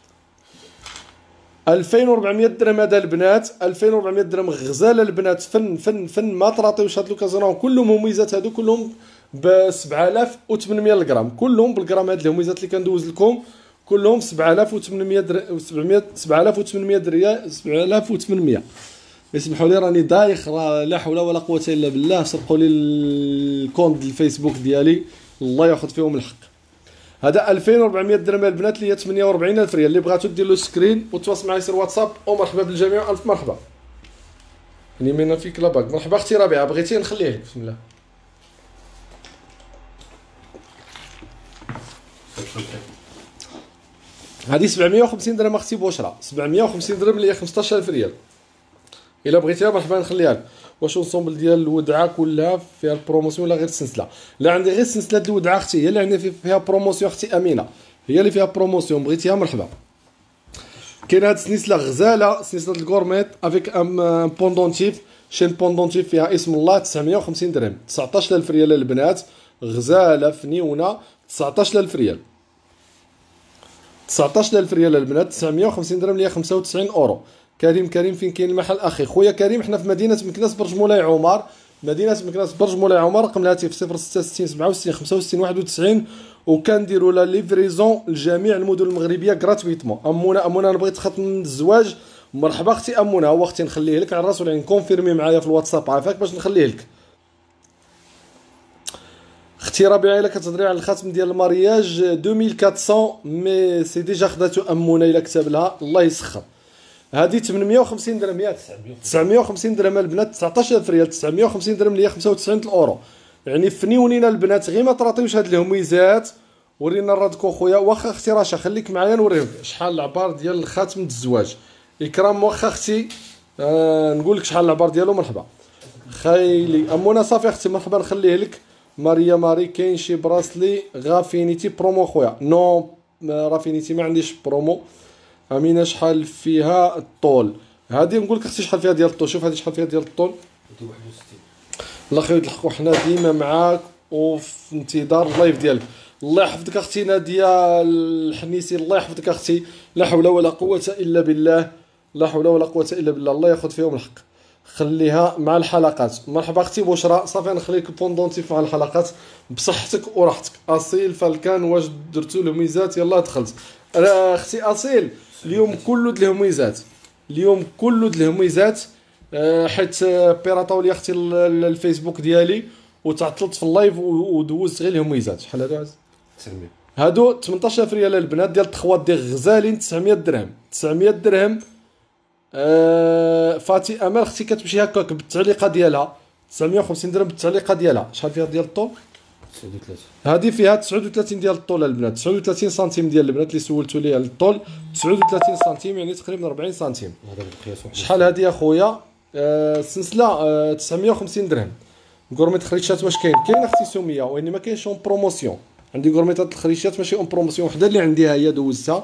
2400 درهم هذا البنات. 2400 درهم غزاله البنات. فن ما طراطيوش هاد لوكازيون كلهم هميزات. هادو كلهم ب 7800 الغرام كلهم بالغرام. هاد الهميزات اللي كندوز لكم كلهم 7800 درهم 7800 ريال 7800. يسمحوا لي راني دايخ، لا حول ولا قوه الا بالله. سرقوا لي الكونت ديال الفيسبوك ديالي، الله ياخذ فيهم الحق. هذا 2400 درهم البنات اللي هي 48000 ريال. اللي بغاتو دير له سكرين وتواصل معايا سير واتساب. ومرحبا بالجميع. الف مرحبا. يعني مينا فيك لاباك. مرحبا اختي ربيعه، بغيتي نخليه لك بسم الله. هذه 750 درهم اختي بشرى. 750 درهم اللي هي 15000 ريال. الا بغيتيها مرحبا نخليها لك. واش اونسومبل ديال الودعه كلها فيها البروموسيون ولا غير السلسله؟ لا عندي غير سلسله الودعه اختي، هي اللي عندي فيها بروموسيون. اختي امينه هي اللي فيها بروموسيون، بغيتيها مرحبا. كاين هاد السلسله غزاله، سلسله الكورميت افيك ام بوندونتيف، شين بوندونتيف فيها اسم الله 950 درهم. 19000 ريال البنات. غزاله فنيونه 19000 ريال. 19000 ريال البنات. 950 درهم اللي هي 95 اورو. كريم فين كاين المحل اخي؟ خويا كريم حنا في مدينه مكناس برج مولاي عمر. مدينه مكناس برج مولاي عمر. رقم الهاتف 066 67 65 91 وكنديروا لا ليفريزون لجميع المدن المغربيه غراتويتمون. امونه انا بغيت خاتم الزواج مرحبا اختي امونه. هو اختي نخليه لك على الراس والعين. كونفيرمي معايا في الواتساب عافاك باش نخليه لك. اختي ربيعه الا كتهضري على الخاتم ديال المارياج 2400 مي سي ديجا خداتو امونه الا كتب لها الله يسخر. هذه 850 درهم ياك 950 درهم البنات. 19000 ريال. 950 درهم اللي هي 95 الاورو. يعني فنيونين البنات غير ما طراطيوش هاد الهميزات. ورينا الرادكو خويا. واخا اختي رشا خليك معايا نوريك شحال العبار ديال الخاتم الزواج. اكرام واخا اختي نقول لك شحال العبار ديالو مرحبا. خايلي امونه صافي اختي مرحبا نخليه لك. ماري كاين شي براسلي غافينيتي برومو خويا؟ نو رافينيتي ما عنديش برومو. امينه شحال فيها الطول؟ هذه نقول لك اختي شحال فيها ديال الطول. شوف هذه شحال فيها ديال الطول. 61. الله يخليك الحق حنا ديما معاك وفي انتظار اللايف ديالك. الله يحفظك اختي ناديه الحنيسي. الله يحفظك اختي. لا حول ولا قوه الا بالله. لا حول ولا قوه الا بالله. الله ياخذ فيهم الحق. خليها مع الحلقات. مرحبا اختي بشرى. صافي نخليك البوندونتيف مع الحلقات بصحتك وراحتك. اصيل فالكان واش درتو الهميزات؟ يلا دخلت اختي اصيل. اليوم كله د الهميزات. اليوم كله د الهميزات حيت بيراطاو لي اختي الفيسبوك ديالي وتعطلت في اللايف ودوزت غير الهميزات. شحال هادو عز؟ 900. هادو 18000 ريال البنات ديال التخوات ديال غزالين. 900 درهم. 900 درهم فاتي امال اختي كتمشي هكاك بالتعليقه ديالها 950 درهم بالتعليقه ديالها. شحال فيها ديال الطول؟ 39. هذه فيها 39 ديال الطول البنات، 39 سنتيم ديال البنات اللي سولتو ليها الطول 39 سنتيم، يعني تقريبا 40 سنتيم. هذا بالقياس واحد. شحال هذه اخويا؟ السلسله 950 درهم. غورميت خريشات واش كاين؟ كاين اختي سميه، وانما كاينش اون بروموسيون. عندي غورميطات الخريشات ماشي اون بروموسيون، وحده اللي عنديها هي دوزتها.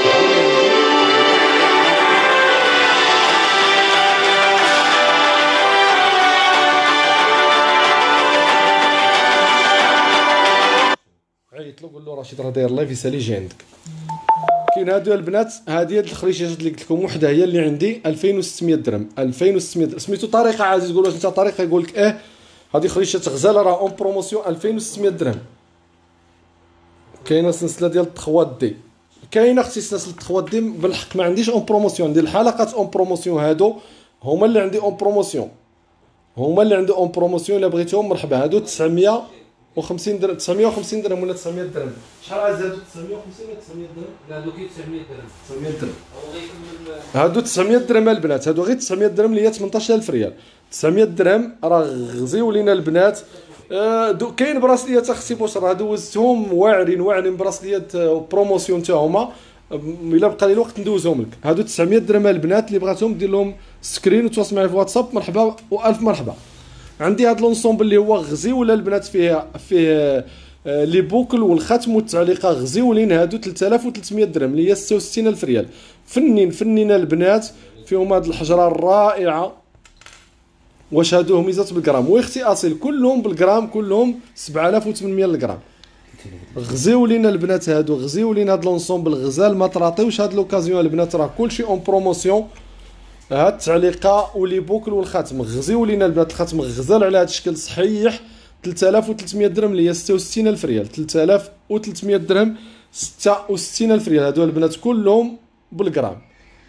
عيط له قول له رشيد راه داير لايف يسالي يجي عندك. كاين هادو البنات، هادي هاد الخريشات اللي قلت لكم وحده هي اللي عندي 2600 درهم. 2600 درهم سميتو طريقه عزيز، تقول واش انت طريقه، يقول لك اه هذه خريشات غزاله راه اون بروموسيون 2600 درهم. كاينه سلسله ديال التخوات دي، كاينه اختي سلسله التخوات دي بالحق ما عنديش اون بروموسيون، ندير الحلقات اون بروموسيون، هادو هما اللي عندي اون بروموسيون، هما اللي عندي اون بروموسيون. الا بغيتوهم مرحبا. هادو 950 درهم، 950 درهم ولا 900 درهم؟ شحال عزيز هادو 950 ولا 900 درهم؟ لا هادو كاين 900 درهم. 900 درهم هو غيكمل. هادو 900 درهم البنات، هادو غير 900 درهم اللي هي 18000 ريال. 900 درهم راه غزيو لينا البنات. كاين براسليات اختي بشرى دوزتهم واعرين براسليات بروموسيون تا هما، الا بقى لي الوقت ندوزهم لك. هادو 900 درهم البنات، اللي بغاتهم دير لهم سكرين وتواصل معايا في واتساب مرحبا والف مرحبا. عندي هاد لونسومبل اللي هو غزيول البنات، فيه لي بوكل والختم والتعليقه غزيولين. هادو 3300 درهم اللي هي 66000 ريال. فنين البنات، فيهم هاد الحجره الرائعه. واش هادو ميزات بالجرام ويختي اصيل، كلهم بالجرام، كلهم 7800 الجرام. غزيولين البنات هادو، غزيولين هاد لونسومبل غزال. ما تعطيوش هاد لوكازيون البنات، راه كلشي اون بروموسيون. هاد التعليقه ولي بوكل والختم غزيولين البنات. الختم غزال على هاد الشكل صحيح 3300 درهم اللي هي 66000 ريال. 3300 درهم 66000 ريال. هادو البنات كلهم بالجرام.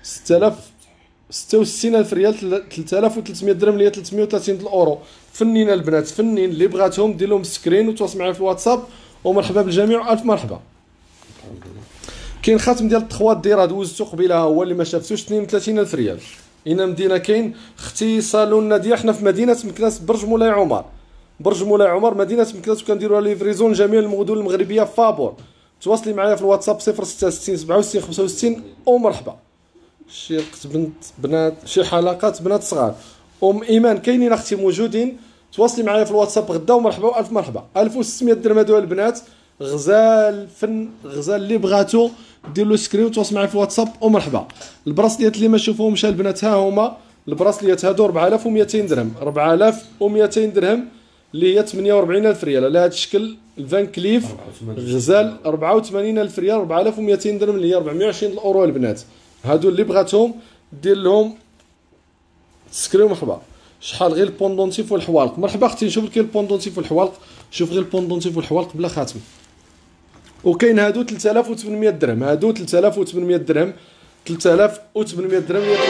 66000 ريال. 3300 درهم اللي هي 330 الاورو. فنين البنات، فنين. اللي بغاتهم دير لهم سكرين وتواصل معايا في الواتساب. ومرحبا بالجميع والف مرحبا. كاين خاتم ديال التخوات ديرها دوزتو قبيله، هو اللي ما شافتوش 32000 ريال. هنا مدينه كاين اختي صالوننا ديال حنا في مدينه مكناس، برج مولاي عمر. برج مولاي عمر مدينه مكناس، وكنديروا ليفريزون جميع المدن المغربيه فابور. تواصلي معايا في الواتساب 066 67 65 ومرحبا. شي بنات، شي حلقات بنات صغار. ايمان كاينين اختي موجودين، تواصلي معايا في الواتساب غدا ومرحبا والف مرحبا. 1600 درهم هادو البنات، غزال فن غزال. اللي بغاتو دير له سكرين وتواصل معايا في الواتساب ومرحبا. البراسليات اللي ما شوفوهمش البنات ها هما البراسليات هادو 4200 درهم. 4200 درهم اللي هي 48000 ريال على هذا الشكل. الفان كليف غزال 84000 ريال. 4200 درهم اللي هي 420 الاورو البنات. هادو اللي بغاتهم دير لهم سكرين مرحبا. شحال غير البوندونتيف والحوالق؟ مرحبا اختي، نشوف لك البوندونتيف والحوالق. شوف غير البوندونتيف والحوالق بلا خاتم. وكاين هادو 3800 درهم. هادو 3800 درهم. 3800 درهم هي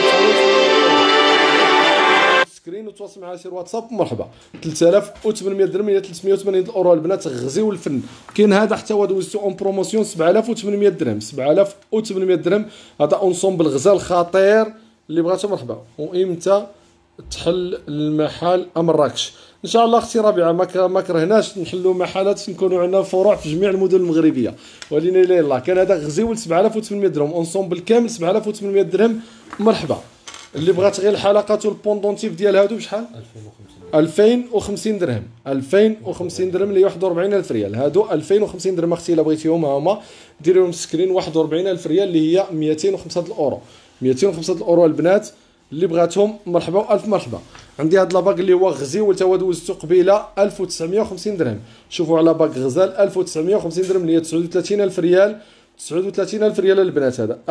300 سكرين وتواصل معايا سير واتساب مرحبا. 3800 درهم هي 380 الاورو البنات. غزيو الفن. كاين هذا حتى هو دوزتو اون بروموسيون 7800 درهم. 7800 درهم. هذا اونسومبل غزال خطير، اللي بغاتو مرحبا. وامتى تحل المحل مراكش؟ ان شاء الله اختي ربيعه ما كرهناش نحلوا محلات، نكونوا عندنا فروع في جميع المدن المغربيه، ولينا الا الله. كان هذا غزيول 7800 درهم اونسومبل كامل 7800 درهم مرحبا. اللي بغات غير الحلقات والبوندونتيف ديال هادو بشحال؟ 2050 درهم. 2050 درهم اللي 41000 ريال. هادو 2050 درهم اختي الا بغيتيهم هما ديري لهم سكرين 41000 ريال اللي هي 205 الاورو. 205 الاورو البنات اللي بغاتهم مرحبا والف مرحبا. عندي هاد لاباك اللي هو غزيول تا هو دوزتو قبيله 1950 درهم. شوفوا على باك غزال 1950 درهم اللي هي 39000 ريال. 39000 ريال البنات. هذا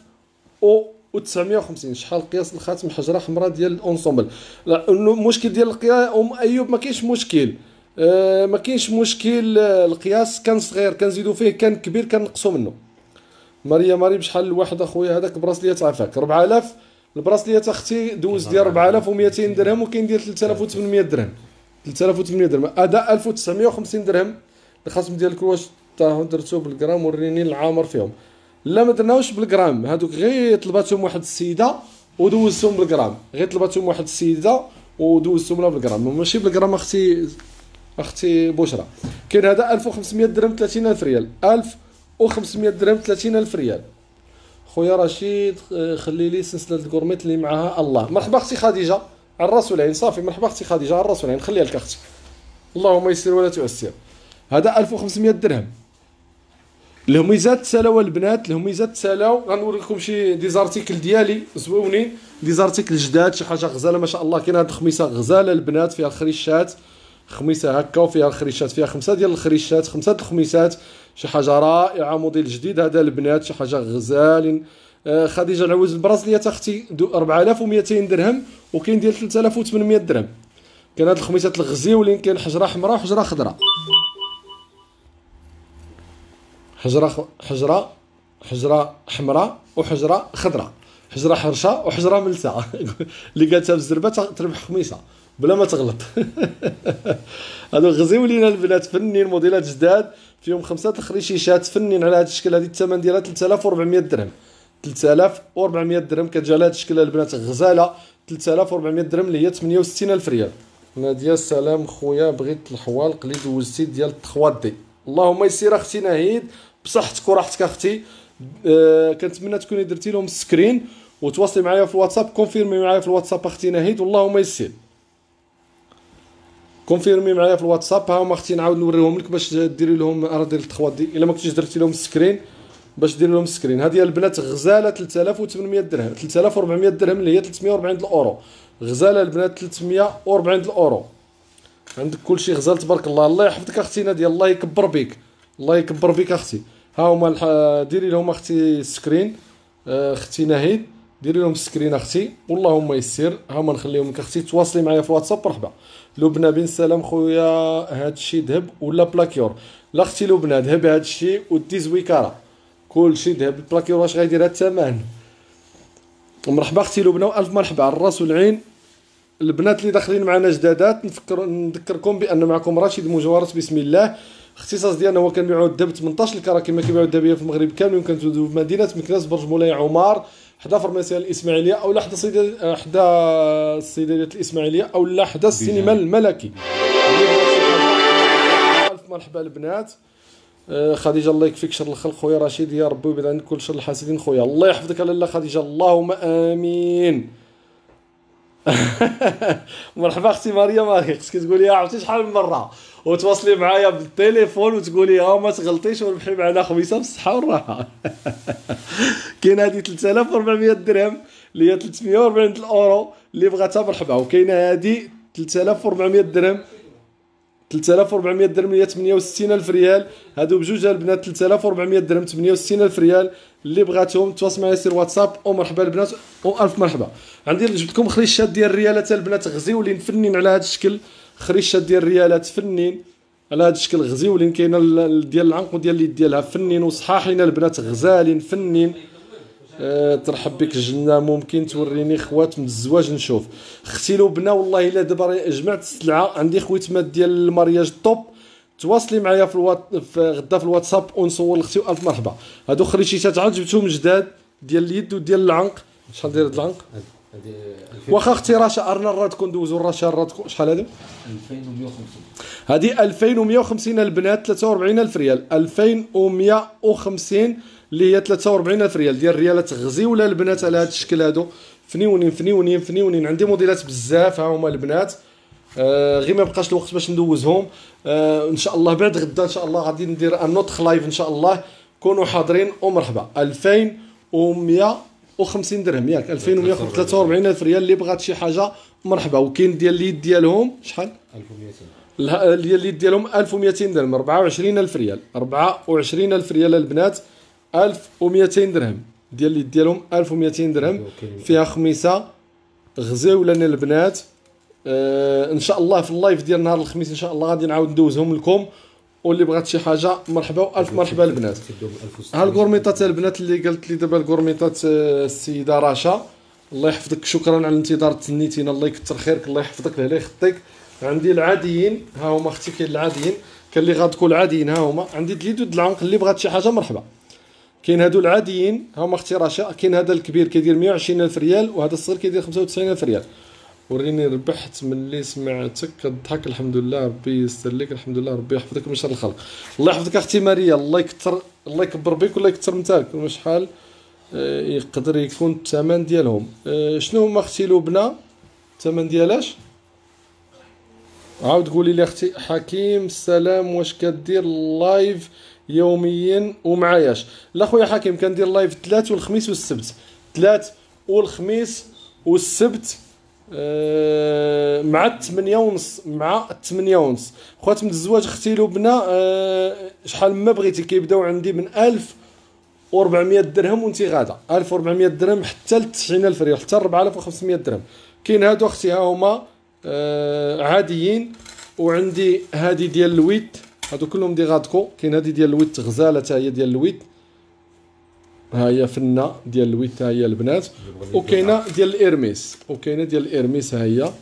1950. شحال قياس الخاتم حجره حمراء ديال الاونسومبل؟ لا المشكل ديال القياس ايوب ما كاينش مشكل. ما كاينش مشكل. القياس كان صغير كنزيدوا فيه، كان كبير كنقصوا منه. ماريا بشحال الواحد اخويا هذاك براسليات عافاك؟ 4000 البراسليات اختي دوز ديال 4200 درهم، وكاين ديال 3800 درهم. 3800 درهم. اداء 1950 درهم. الخصم ديالك واش درتو بالجرام؟ وريني العامر فيهم. لا ما درناوش بالجرام، هادوك غير طلباتهم واحد السيده ودوزتهم بالغرام، غير طلبتهم واحد السيده ودوزتهم لها بالغرام، ماشي بالغرام اختي بشرى. كاين هذا 1500 درهم 30000 ريال، 1500 درهم 30000 ريال. خويا رشيد خلي لي سلسله الكورميت اللي معاها الله. مرحبا اختي خديجه على الراس والعين. صافي مرحبا اختي خديجه على الراس والعين، خليها لك اختي. اللهم يسر ولا تعسر. هذا 1500 درهم. الهميزات تسالاو البنات، الهميزات تسالاو. غنوريكم شي ديزارتيكل ديالي زويونين، ديزارتيكل جداد، شي حاجه غزاله ما شاء الله. كاين هاد الخميسه غزاله البنات، فيها الخريشات، خميسه هكا وفيها الخريشات، فيها 5 ديال الخريشات، 5 الخميسات، شي حاجه رائعه، موديل جديد هذا البنات، شي حاجه غزالين. خديجه العوز البرازيليات اختي 4200 درهم، وكاين ديال 3800 درهم. كاين هاد الخميسات الغزيولين، كاين حجره حمراء وحجره خضراء، حجره حمراء وحجره خضراء، حجره حرشه وحجره ملسه. اللي قالتها بالزربه تربح خميسه بلا ما تغلط. هادو غزيولين البنات، فنين، موديلات جداد، فيهم 5 الخريشيشات، فنين على هذا الشكل. هذه الثمن ديالها 3400 درهم، 3400 درهم كتجي على هذا الشكل البنات غزاله. 3400 درهم اللي هي 68000 ريال. ناديه السلام خويا، بغيت الحوالق اللي دوزتي ديال التخوات دي. اللهم يسير اختي نهيد بصحتك وراحتك اختي. كنتمنى تكوني درتي لهم السكرين وتواصلي معايا في الواتساب، كونفيرمي معايا في الواتساب اختي نهيد، واللهم يسير. كونفيرمي معايا في الواتساب. ها هما اختي نعاود نوريهم لك باش ديري لهم اراضي التخوات دي، الا ما كنتيش درتي لهم السكرين باش ديري لهم السكرين. هذه البنات غزاله 3800 درهم، 3400 درهم اللي هي 340 الاورو. غزاله البنات 340 الاورو. عندك كلشي غزال تبارك الله. الله يحفظك اختي ناديه، الله يكبر بك، الله يكبر بك اختي. ها هما ديري لهم اختي السكرين. اختي نهيد ديري لهم السكرين اختي، واللهم يسر. ها هما نخليهم لك اختي، تواصلي معايا في الواتساب. مرحبا. لبنى بن سلام خويا، هادشي ذهب ولا بلاكيور؟ لا اختي لبنى، ذهب هادشي ودي زويكاره، كلشي ذهب. البلاكيور واش غيدير هاد الثمن؟ مرحبا اختي لبنى، والف مرحبا على الراس والعين. البنات اللي داخلين معنا جدادات، نذكركم بان معكم رشيد مجوهرات بسم الله. الاختصاص ديالنا هو كنبيعوا الذهب 18 الكره كما كيبيعوا الذهبيه في المغرب كامل. يمكن تزودوا في مدينه مكناس، برج مولاي عمر، حدا فرماسيه الاسماعيليه، او حدا الصيدليه الاسماعيليه، او حدا السينما الملكي. الف مرحبا البنات. خديجه الله يكفيك شر الخلق خويا رشيد، يا ربي يبعد عنك كل شر الحاسدين خويا. الله يحفظك لاله خديجه، اللهم امين. مرحبا اختي مريم، خصك تقولي عرفتي شحال من مره وتواصلي معايا بالتليفون وتقولي ما تغلطيش وربحي معنا خميسه بالصحه والراحه. كاين هذه 3400 درهم اللي هي 340 الاورو اللي بغاتها مرحبا. وكاينه هذه 3400 درهم، 3400 درهم اللي هي 68000 ريال. هادو بجوج البنات 3400 درهم 68000 ريال. اللي بغاتهم تواصل معايا سير واتساب. ومرحبا البنات والف مرحبا. عندي جبت لكم خريشات ديال الريالات البنات غزيولين، فنين على هذا الشكل. خريشات ديال الريالات فنين على هذا الشكل غزيولين. كاينه ديال العنق وديال اليد ديالها فنين وصحاحين البنات غزالين فنين. ترحب بك الجنه. ممكن توريني خوات من الزواج نشوف؟ اختي لبنى والله الا دابا جمعت السلعه، عندي خويتمات ديال المارياج طوب. تواصلي معايا في غدا في الواتساب ونصور اختي والف مرحبا. هادو خريشيتات عاد جبتهم جداد ديال اليد وديال العنق. شحال داير العنق؟ واخا اختي رشا ارنا تكون دوزو الرشا شحال هادو؟ 2150. هذه 2150 البنات 43000 ريال. 2150 اللي هي 43000 ريال ديال الريالات غزيوله البنات على هذا الشكل. هادو فنيونين فنيونين فنيونين. عندي موديلات بزاف ها هما البنات. غير ما بقاش الوقت باش ندوزهم. ان شاء الله بعد غدا ان شاء الله غادي ندير نوت لايف ان شاء الله. كونوا حاضرين ومرحبا. 2150 درهم ياك 2143 ريال. اللي بغات شي حاجه مرحبا. وكاين ديال اليد ديالهم شحال؟ 1200. ديال اليد ديالهم 1200 درهم 24000 ريال. 24000 ريال البنات 1200 درهم ديال اليد ديالهم 1200 درهم. فيها خميسه غزاوله البنات. ان شاء الله في اللايف ديال نهار الخميس ان شاء الله غادي نعاود ندوزهم لكم. واللي بغات شي حاجه مرحبا والف مرحبا البنات. ها الكورميطات البنات اللي قالت لي دابا الكورميطات السيده رشا الله يحفظك. شكرا على الانتظار تسنيتينا، الله يكثر خيرك، الله يحفظك الله يخطيك. عندي العاديين ها هما اختي، كاين العاديين، كاين اللي غادكو العاديين ها هما. عندي اليد ود العنق. اللي بغات شي حاجه مرحبا. كاين هادو العاديين هما اختي رشا، كاين هذا الكبير كيدير 120,000 ريال، وهذا الصغير كيدير 95,000 ريال. وريني ربحت ملي سمعتك كضحك. الحمد لله ربي يستر لك، الحمد لله ربي يحفظك من شر الخلق. الله يحفظك اختي ماريا، الله يكثر، الله يكبر بك والله يكثر من تاعك. وشحال يقدر يكون الثمن ديالهم؟ شنو هما اختي لبنى الثمن ديالاش؟ عاود قولي لي اختي حكيم. السلام، واش كدير لايف يوميا ومعاياش؟ لا خويا حكيم كندير لايف الثلاث والخميس والسبت، الثلاث والخميس والسبت مع 8:30 مع 8:30. خوات من الزواج اختي لبنى شحال ما بغيتي كيبداو عندي من 1400 درهم وانت غاده، 1400 درهم حتى ل 90,000 ريال، حتى ل 4500 درهم. كاين هادو اختي ها هما عاديين، وعندي هادي ديال الويت، هادو كلهم دي غادكو. كاين هادي ديال الويت غزاله حتى هي ديال الويت، ها هي فنه ديال الويت ها هي البنات. وكاينه ديال الارميس، وكاينه ديال الارميس ها هي.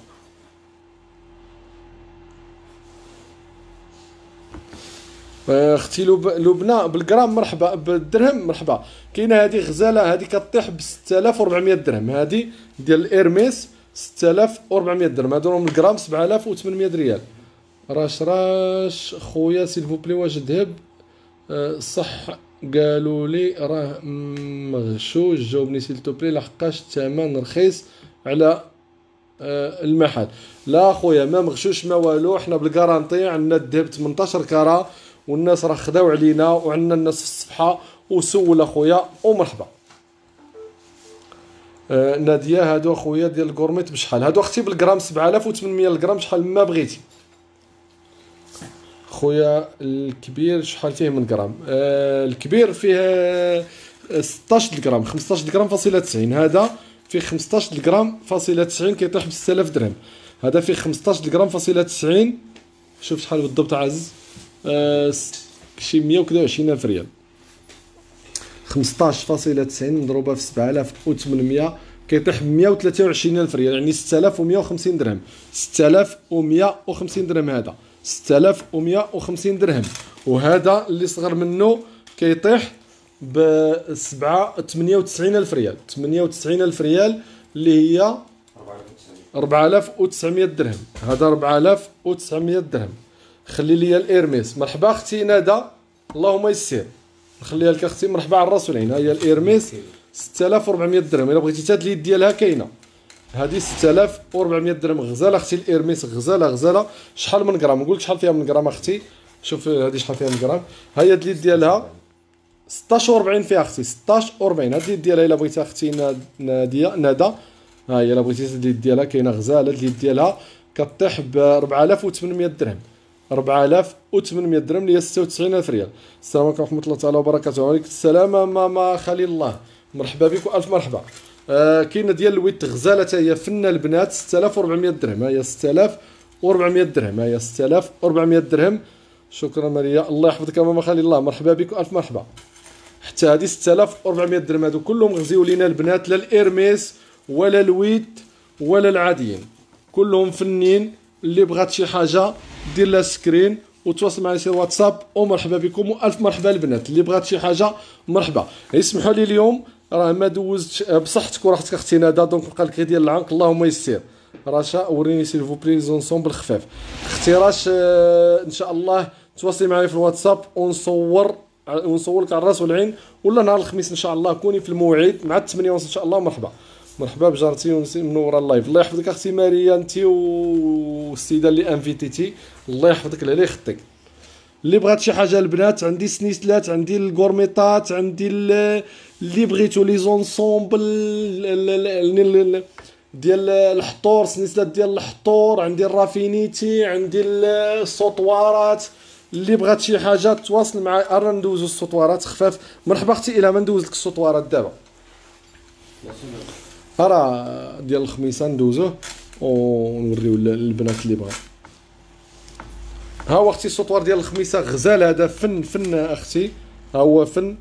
اختي لبنى بالجرام مرحبا، بالدرهم مرحبا. كاينه هذه غزاله، هذه كطيح ب 6400 درهم، هذه ديال الارميس 6400 درهم، هادو من الجرام 7800 ريال. راش خويا سيلفو بلي واش ذهب صح؟ قالوا لي راه مغشوش، جاوبني سيلتو بلي لحقاش الثمن رخيص على المحل. لا خويا ما مغشوش ما والو، حنا بالكارانتي عندنا الذهب 18 كرا، والناس راه خداو علينا، وعندنا الناس في الصفحه وسول اخويا ومرحبا. ناديه هادو اخويا ديال الكورميت بشحال؟ هادو اختي بالجرام 7800 الجرام، شحال ما بغيتي. خويا الكبير شحال فيه من جرام؟ الكبير فيه 16 جرام، 15 جرام فاصلة 90. هذا فيه 15 جرام فاصلة 90 كيطيح ب 6000 درهم. هذا فيه 15 جرام فاصلة 90، شوف شحال بالضبط عز، شي 120,000 ريال. 15.90 مضروبه في 7800 كيطيح ب 123,000 ريال، يعني 6150 درهم. 6150 درهم، هذا 6150 درهم. وهذا اللي صغر منه كيطيح ب 98,000 ريال، 98,000 ريال اللي هي 4900 درهم. هذا 4900 درهم. خلي لي الارميس. مرحبا اختي ندى، اللهم يسر، نخليها لك اختي. مرحبا على الراس والعين. ها هي الارميس 6400 درهم، الا بغيتي حتى اليد ديالها كاينه. هذه 6400 درهم غزاله اختي الارميس، غزاله. شحال من غرام؟ نقول لك شحال فيها من غرام اختي. شوف هذه شحال فيها من غرام. ها هي اليد ديالها 16 فيها اختي، 16 هذه اليد ديالها الا بغيتي اختي ناديه ندى. ها هي الا بغيتي اليد ديالها كاينه غزاله. اليد ديالها كطيح ب 4800 درهم، 4800 درهم اللي هي 96,000 ريال. السلام عليكم ورحمه الله تعالى وبركاته. وعليكم السلام ماما خليل الله، مرحبا بك والف مرحبا. كاينه ديال الويت غزاله حتى هي فنه البنات 6400 درهم. ها هي 6400 درهم، ها هي 6400 درهم. شكرا ماريا، الله يحفظك يا ماما خليل الله، مرحبا بك والف مرحبا. حتى هذه 6400 درهم. هادو كلهم غزيو لينا البنات، لا الارميس ولا الويت ولا العاديين، كلهم فنين. اللي بغات شي حاجه دير لها سكرين وتواصل معنا في واتساب، ومرحبا بكم والف مرحبا البنات. اللي بغات شي حاجه مرحبا. اسمحوا لي اليوم راه ما دوزتش بصحتك وراحتك اختي ندى، دونك بقى لك غير ديال العنق. اللهم يسير. رشا وريني سيلفو بلي زونسومبل خفاف. اختي راش ان شاء الله تواصلي معايا في الواتساب ونصور لك على الراس والعين، ولا نهار الخميس ان شاء الله كوني في الموعد مع 8 ونص ان شاء الله. مرحبا بجارتي منوره اللايف. الله يحفظك اختي ماريا انت والسيده اللي انفيتيتي، الله يحفظك لها يخطيك. اللي بغات شي حاجه البنات عندي سنيسلات، عندي الكورميطات، عندي اللي بغيتو لي زونسومبل ديال الحطور، سنيسلات ديال الحطور، عندي الرافينيتي، عندي السطوارات. اللي بغات شي حاجه تواصل معايا. رانا ندوزو السطوارات خفاف. مرحبا اختي الى ما ندوز لك السطوارات دابا. راه ديال الخميسه ندوزوه ونوريو البنات اللي بغاو. ها هو اختي السطوار ديال الخميسه غزال. هذا فن اختي، ها هو فن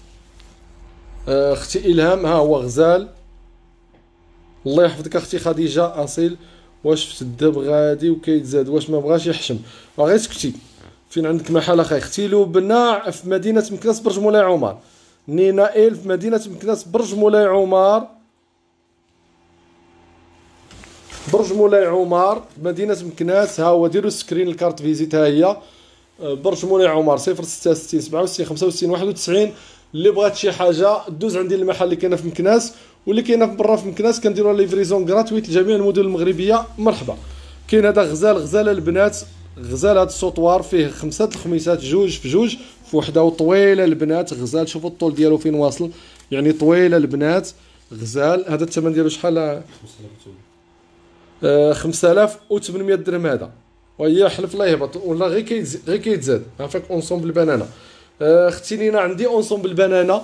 اختي الهام، ها هو غزال. الله يحفظك اختي خديجه اصيل. واش في الدب غادي وكيتزاد، واش ما بغاش يحشم غير سكتي. فين عندك محل اخي؟ اختي لبنى في مدينه مكناس برج مولاي عمر. نينا إيل في مدينة مكناس برج مولاي عمر. برج مولاي عمر مدينة مكناس. ها هو ديروا سكرين الكارت فيزيت. ها هي برج مولاي عمر 066 67 65 91. اللي بغات شي حاجه دوز عندي المحل اللي كاينه في مكناس واللي كاينه في برا في مكناس. كنديروا ليفريزون غراتويت لجميع المدن المغربيه. مرحبا. كاين هذا غزال البنات. غزال هذا السوطوار فيه 5 الخميسات جوج في جوج في وحده وطويله البنات. غزال شوفوا الطول ديالو فين واصل يعني طويله البنات. غزال هذا الثمن ديالو شحال؟ 5800 درهم هذا. وهي حلف الله يهبط ولا غير كيتزاد. عافاك اونسومبل بنانا. اختي لينا عندي اونسومبل بنانا.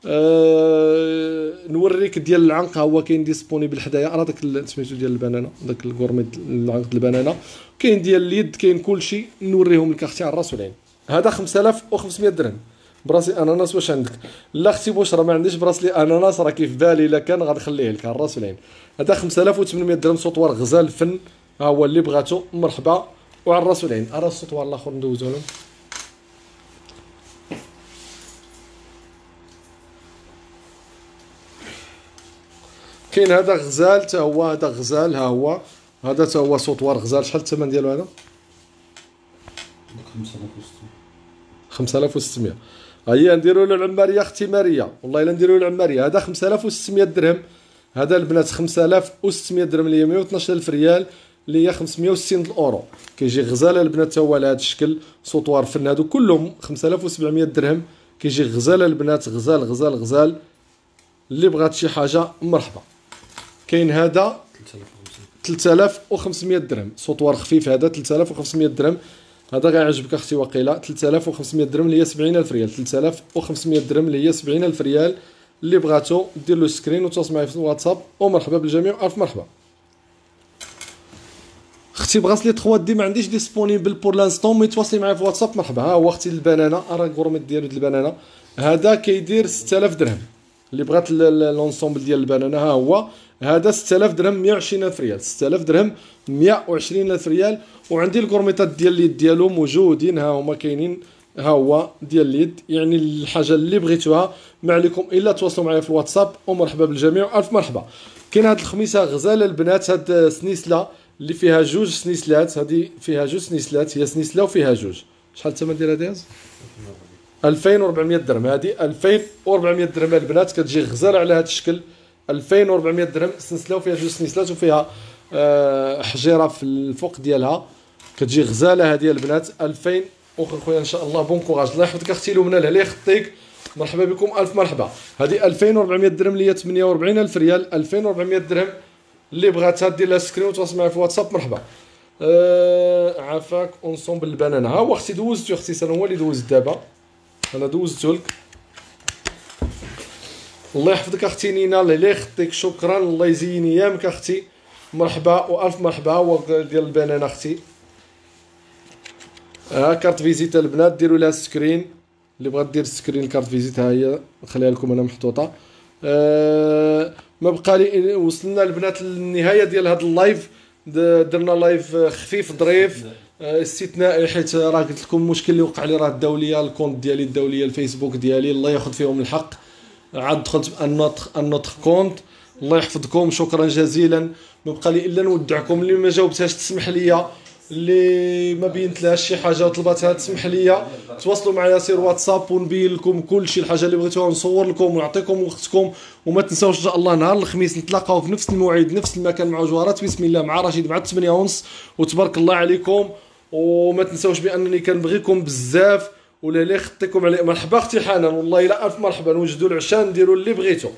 نوريك ديال العنق. ها هو كاين ديسبونيبل حدايا. راه داك سميتو ديال البنانا داك الكورميد العنق البنانا. كاين ديال اليد كاين كلشي. نوريهم لك اختي على الراس والعين. هذا 5500 درهم براسي اناناس. واش عندك؟ لا اختي بشرى ما عنديش براسلي اناناس. راه كيف بالي الا كان غنخليه لك على الراس والعين. هذا 5800 درهم سوطوار غزال فن. ها هو اللي بغاتو مرحبا وعلى الراس والعين. راه السوطوار الاخر ندوزو لهم. كاين هذا غزال حتى هو. هذا غزال. ها هو هذا حتى هو سوطوار غزال. شحال الثمن ديالو هذا؟ 5600. ها هي نديروا له العماريه اختي ماريه. والله الا نديروا له العماريه. هذا 5600 درهم. هذا البنات 5600 درهم اللي هي 112000 ريال اللي هي 560 الاورو. كيجي غزال البنات حتى هو على هذا الشكل. سوطوار فن هادو كلهم 5700 درهم. كيجي غزال البنات. غزال غزال غزال. اللي بغات شي حاجه مرحبا. كاين هذا 3500 درهم سوطوار خفيف. هذا 3500 درهم. هذا غيعجبك اختي وقيله. 3500 درهم اللي هي 70000 ريال. 3500 درهم اللي هي 70000 ريال. اللي بغاتو دير له سكرين وتواصل معايا في الواتساب. ومرحبا بالجميع. الف مرحبا. اختي بغاسلي 3 دي ما عنديش ديسپونيبل بور لانستون مي تواصلي معايا في الواتساب. مرحبا. ها هو اختي البنانه. راه الكورميت ديالو د البنانه. هذا كيدير 6000 درهم. اللي بغات لونسومبل ديال البنانه. ها هو هذا 6000 درهم 120000 ريال. 6000 درهم 120000 ريال. وعندي الكورميطات ديال اليد ديالو موجودين. ها هما كاينين. ها هو ديال اليد يعني الحاجه اللي بغيتوها ما عليكم الا تواصلوا معايا في الواتساب. ومرحبا بالجميع. الف مرحبا. كاين هاد الخميسه غزال البنات. هاد سنيسله اللي فيها جوج سنيسلات. هذه فيها جوج سنيسلات. هي سنيسله وفيها جوج. شحال الثمن ديالها دياز؟ 2400 درهم. هذه 2400 درهم البنات. كتجي غزاله على هذا الشكل. 2400 درهم سنسله وفيها جوج سنيسلات وفيها حجيره في الفوق ديالها. كتجي غزاله هذه البنات. 2000 خويا ان شاء الله. بون كوراج. الله يحفظك اختي لمنى. الهلا يخطيك. مرحبا بكم. الف مرحبا. هذه 2400 درهم اللي هي 48000 ريال. 2400 درهم اللي بغاتها دير لها سكرين وتواصل معايا في الواتساب. مرحبا. عافاك اونسومبل البنانه. ها هو اختي دوزتو. اختي سلام هو اللي دوز دابا. انا دوزتو لك. الله يحفظك اختي نينا. الله يخطيك. شكرا. الله يزين ايامك اختي. مرحبا والف مرحبا. هو ديال البنانه اختي. ها كارت فيزيت البنات. ديروا لها سكرين. اللي بغات دير سكرين كارت فيزيت ها هي. نخليها لكم انا محطوطه. ما بقى لي. وصلنا البنات للنهايه ديال هذا اللايف. درنا لايف خفيف ظريف استثنائي حيت راه قلت لكم المشكل اللي وقع لي راه الدوليه. الكونت ديالي الدوليه الفيسبوك ديالي الله ياخذ فيهم الحق. عاد دخلت بانوتر كونت. الله يحفظكم. شكرا جزيلا. ما بقى لي الا نودعكم. اللي ما جاوبتهاش تسمح لي. اللي ما بينت لهاش شي حاجه وطلبتها تسمح لي. تواصلوا معايا سير واتساب ونبين لكم كل شيء. الحاجه اللي بغيتوها نصور لكم ونعطيكم وقتكم. وما تنساوش ان شاء الله نهار الخميس نتلاقاو في نفس الموعد نفس المكان مع جوارات بسم الله مع رشيد مع 8:30. وتبارك الله عليكم. وما تنساوش بانني كنبغيكم بزاف. ولا لي خطيكم عليه. مرحبا اختي حنان. والله الا الف مرحبا. نوجدوا العشاء نديروا اللي بغيتو.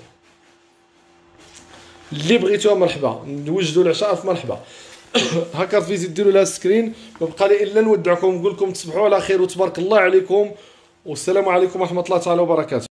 اللي بغيتوها مرحبا. نوجدوا العشاء الف مرحبا. هكا فيزيت ديروا لها سكرين. ما بقى لي الا نودعكم نقول لكم تصبحوا على خير وتبارك الله عليكم. والسلام عليكم ورحمه الله تعالى وبركاته.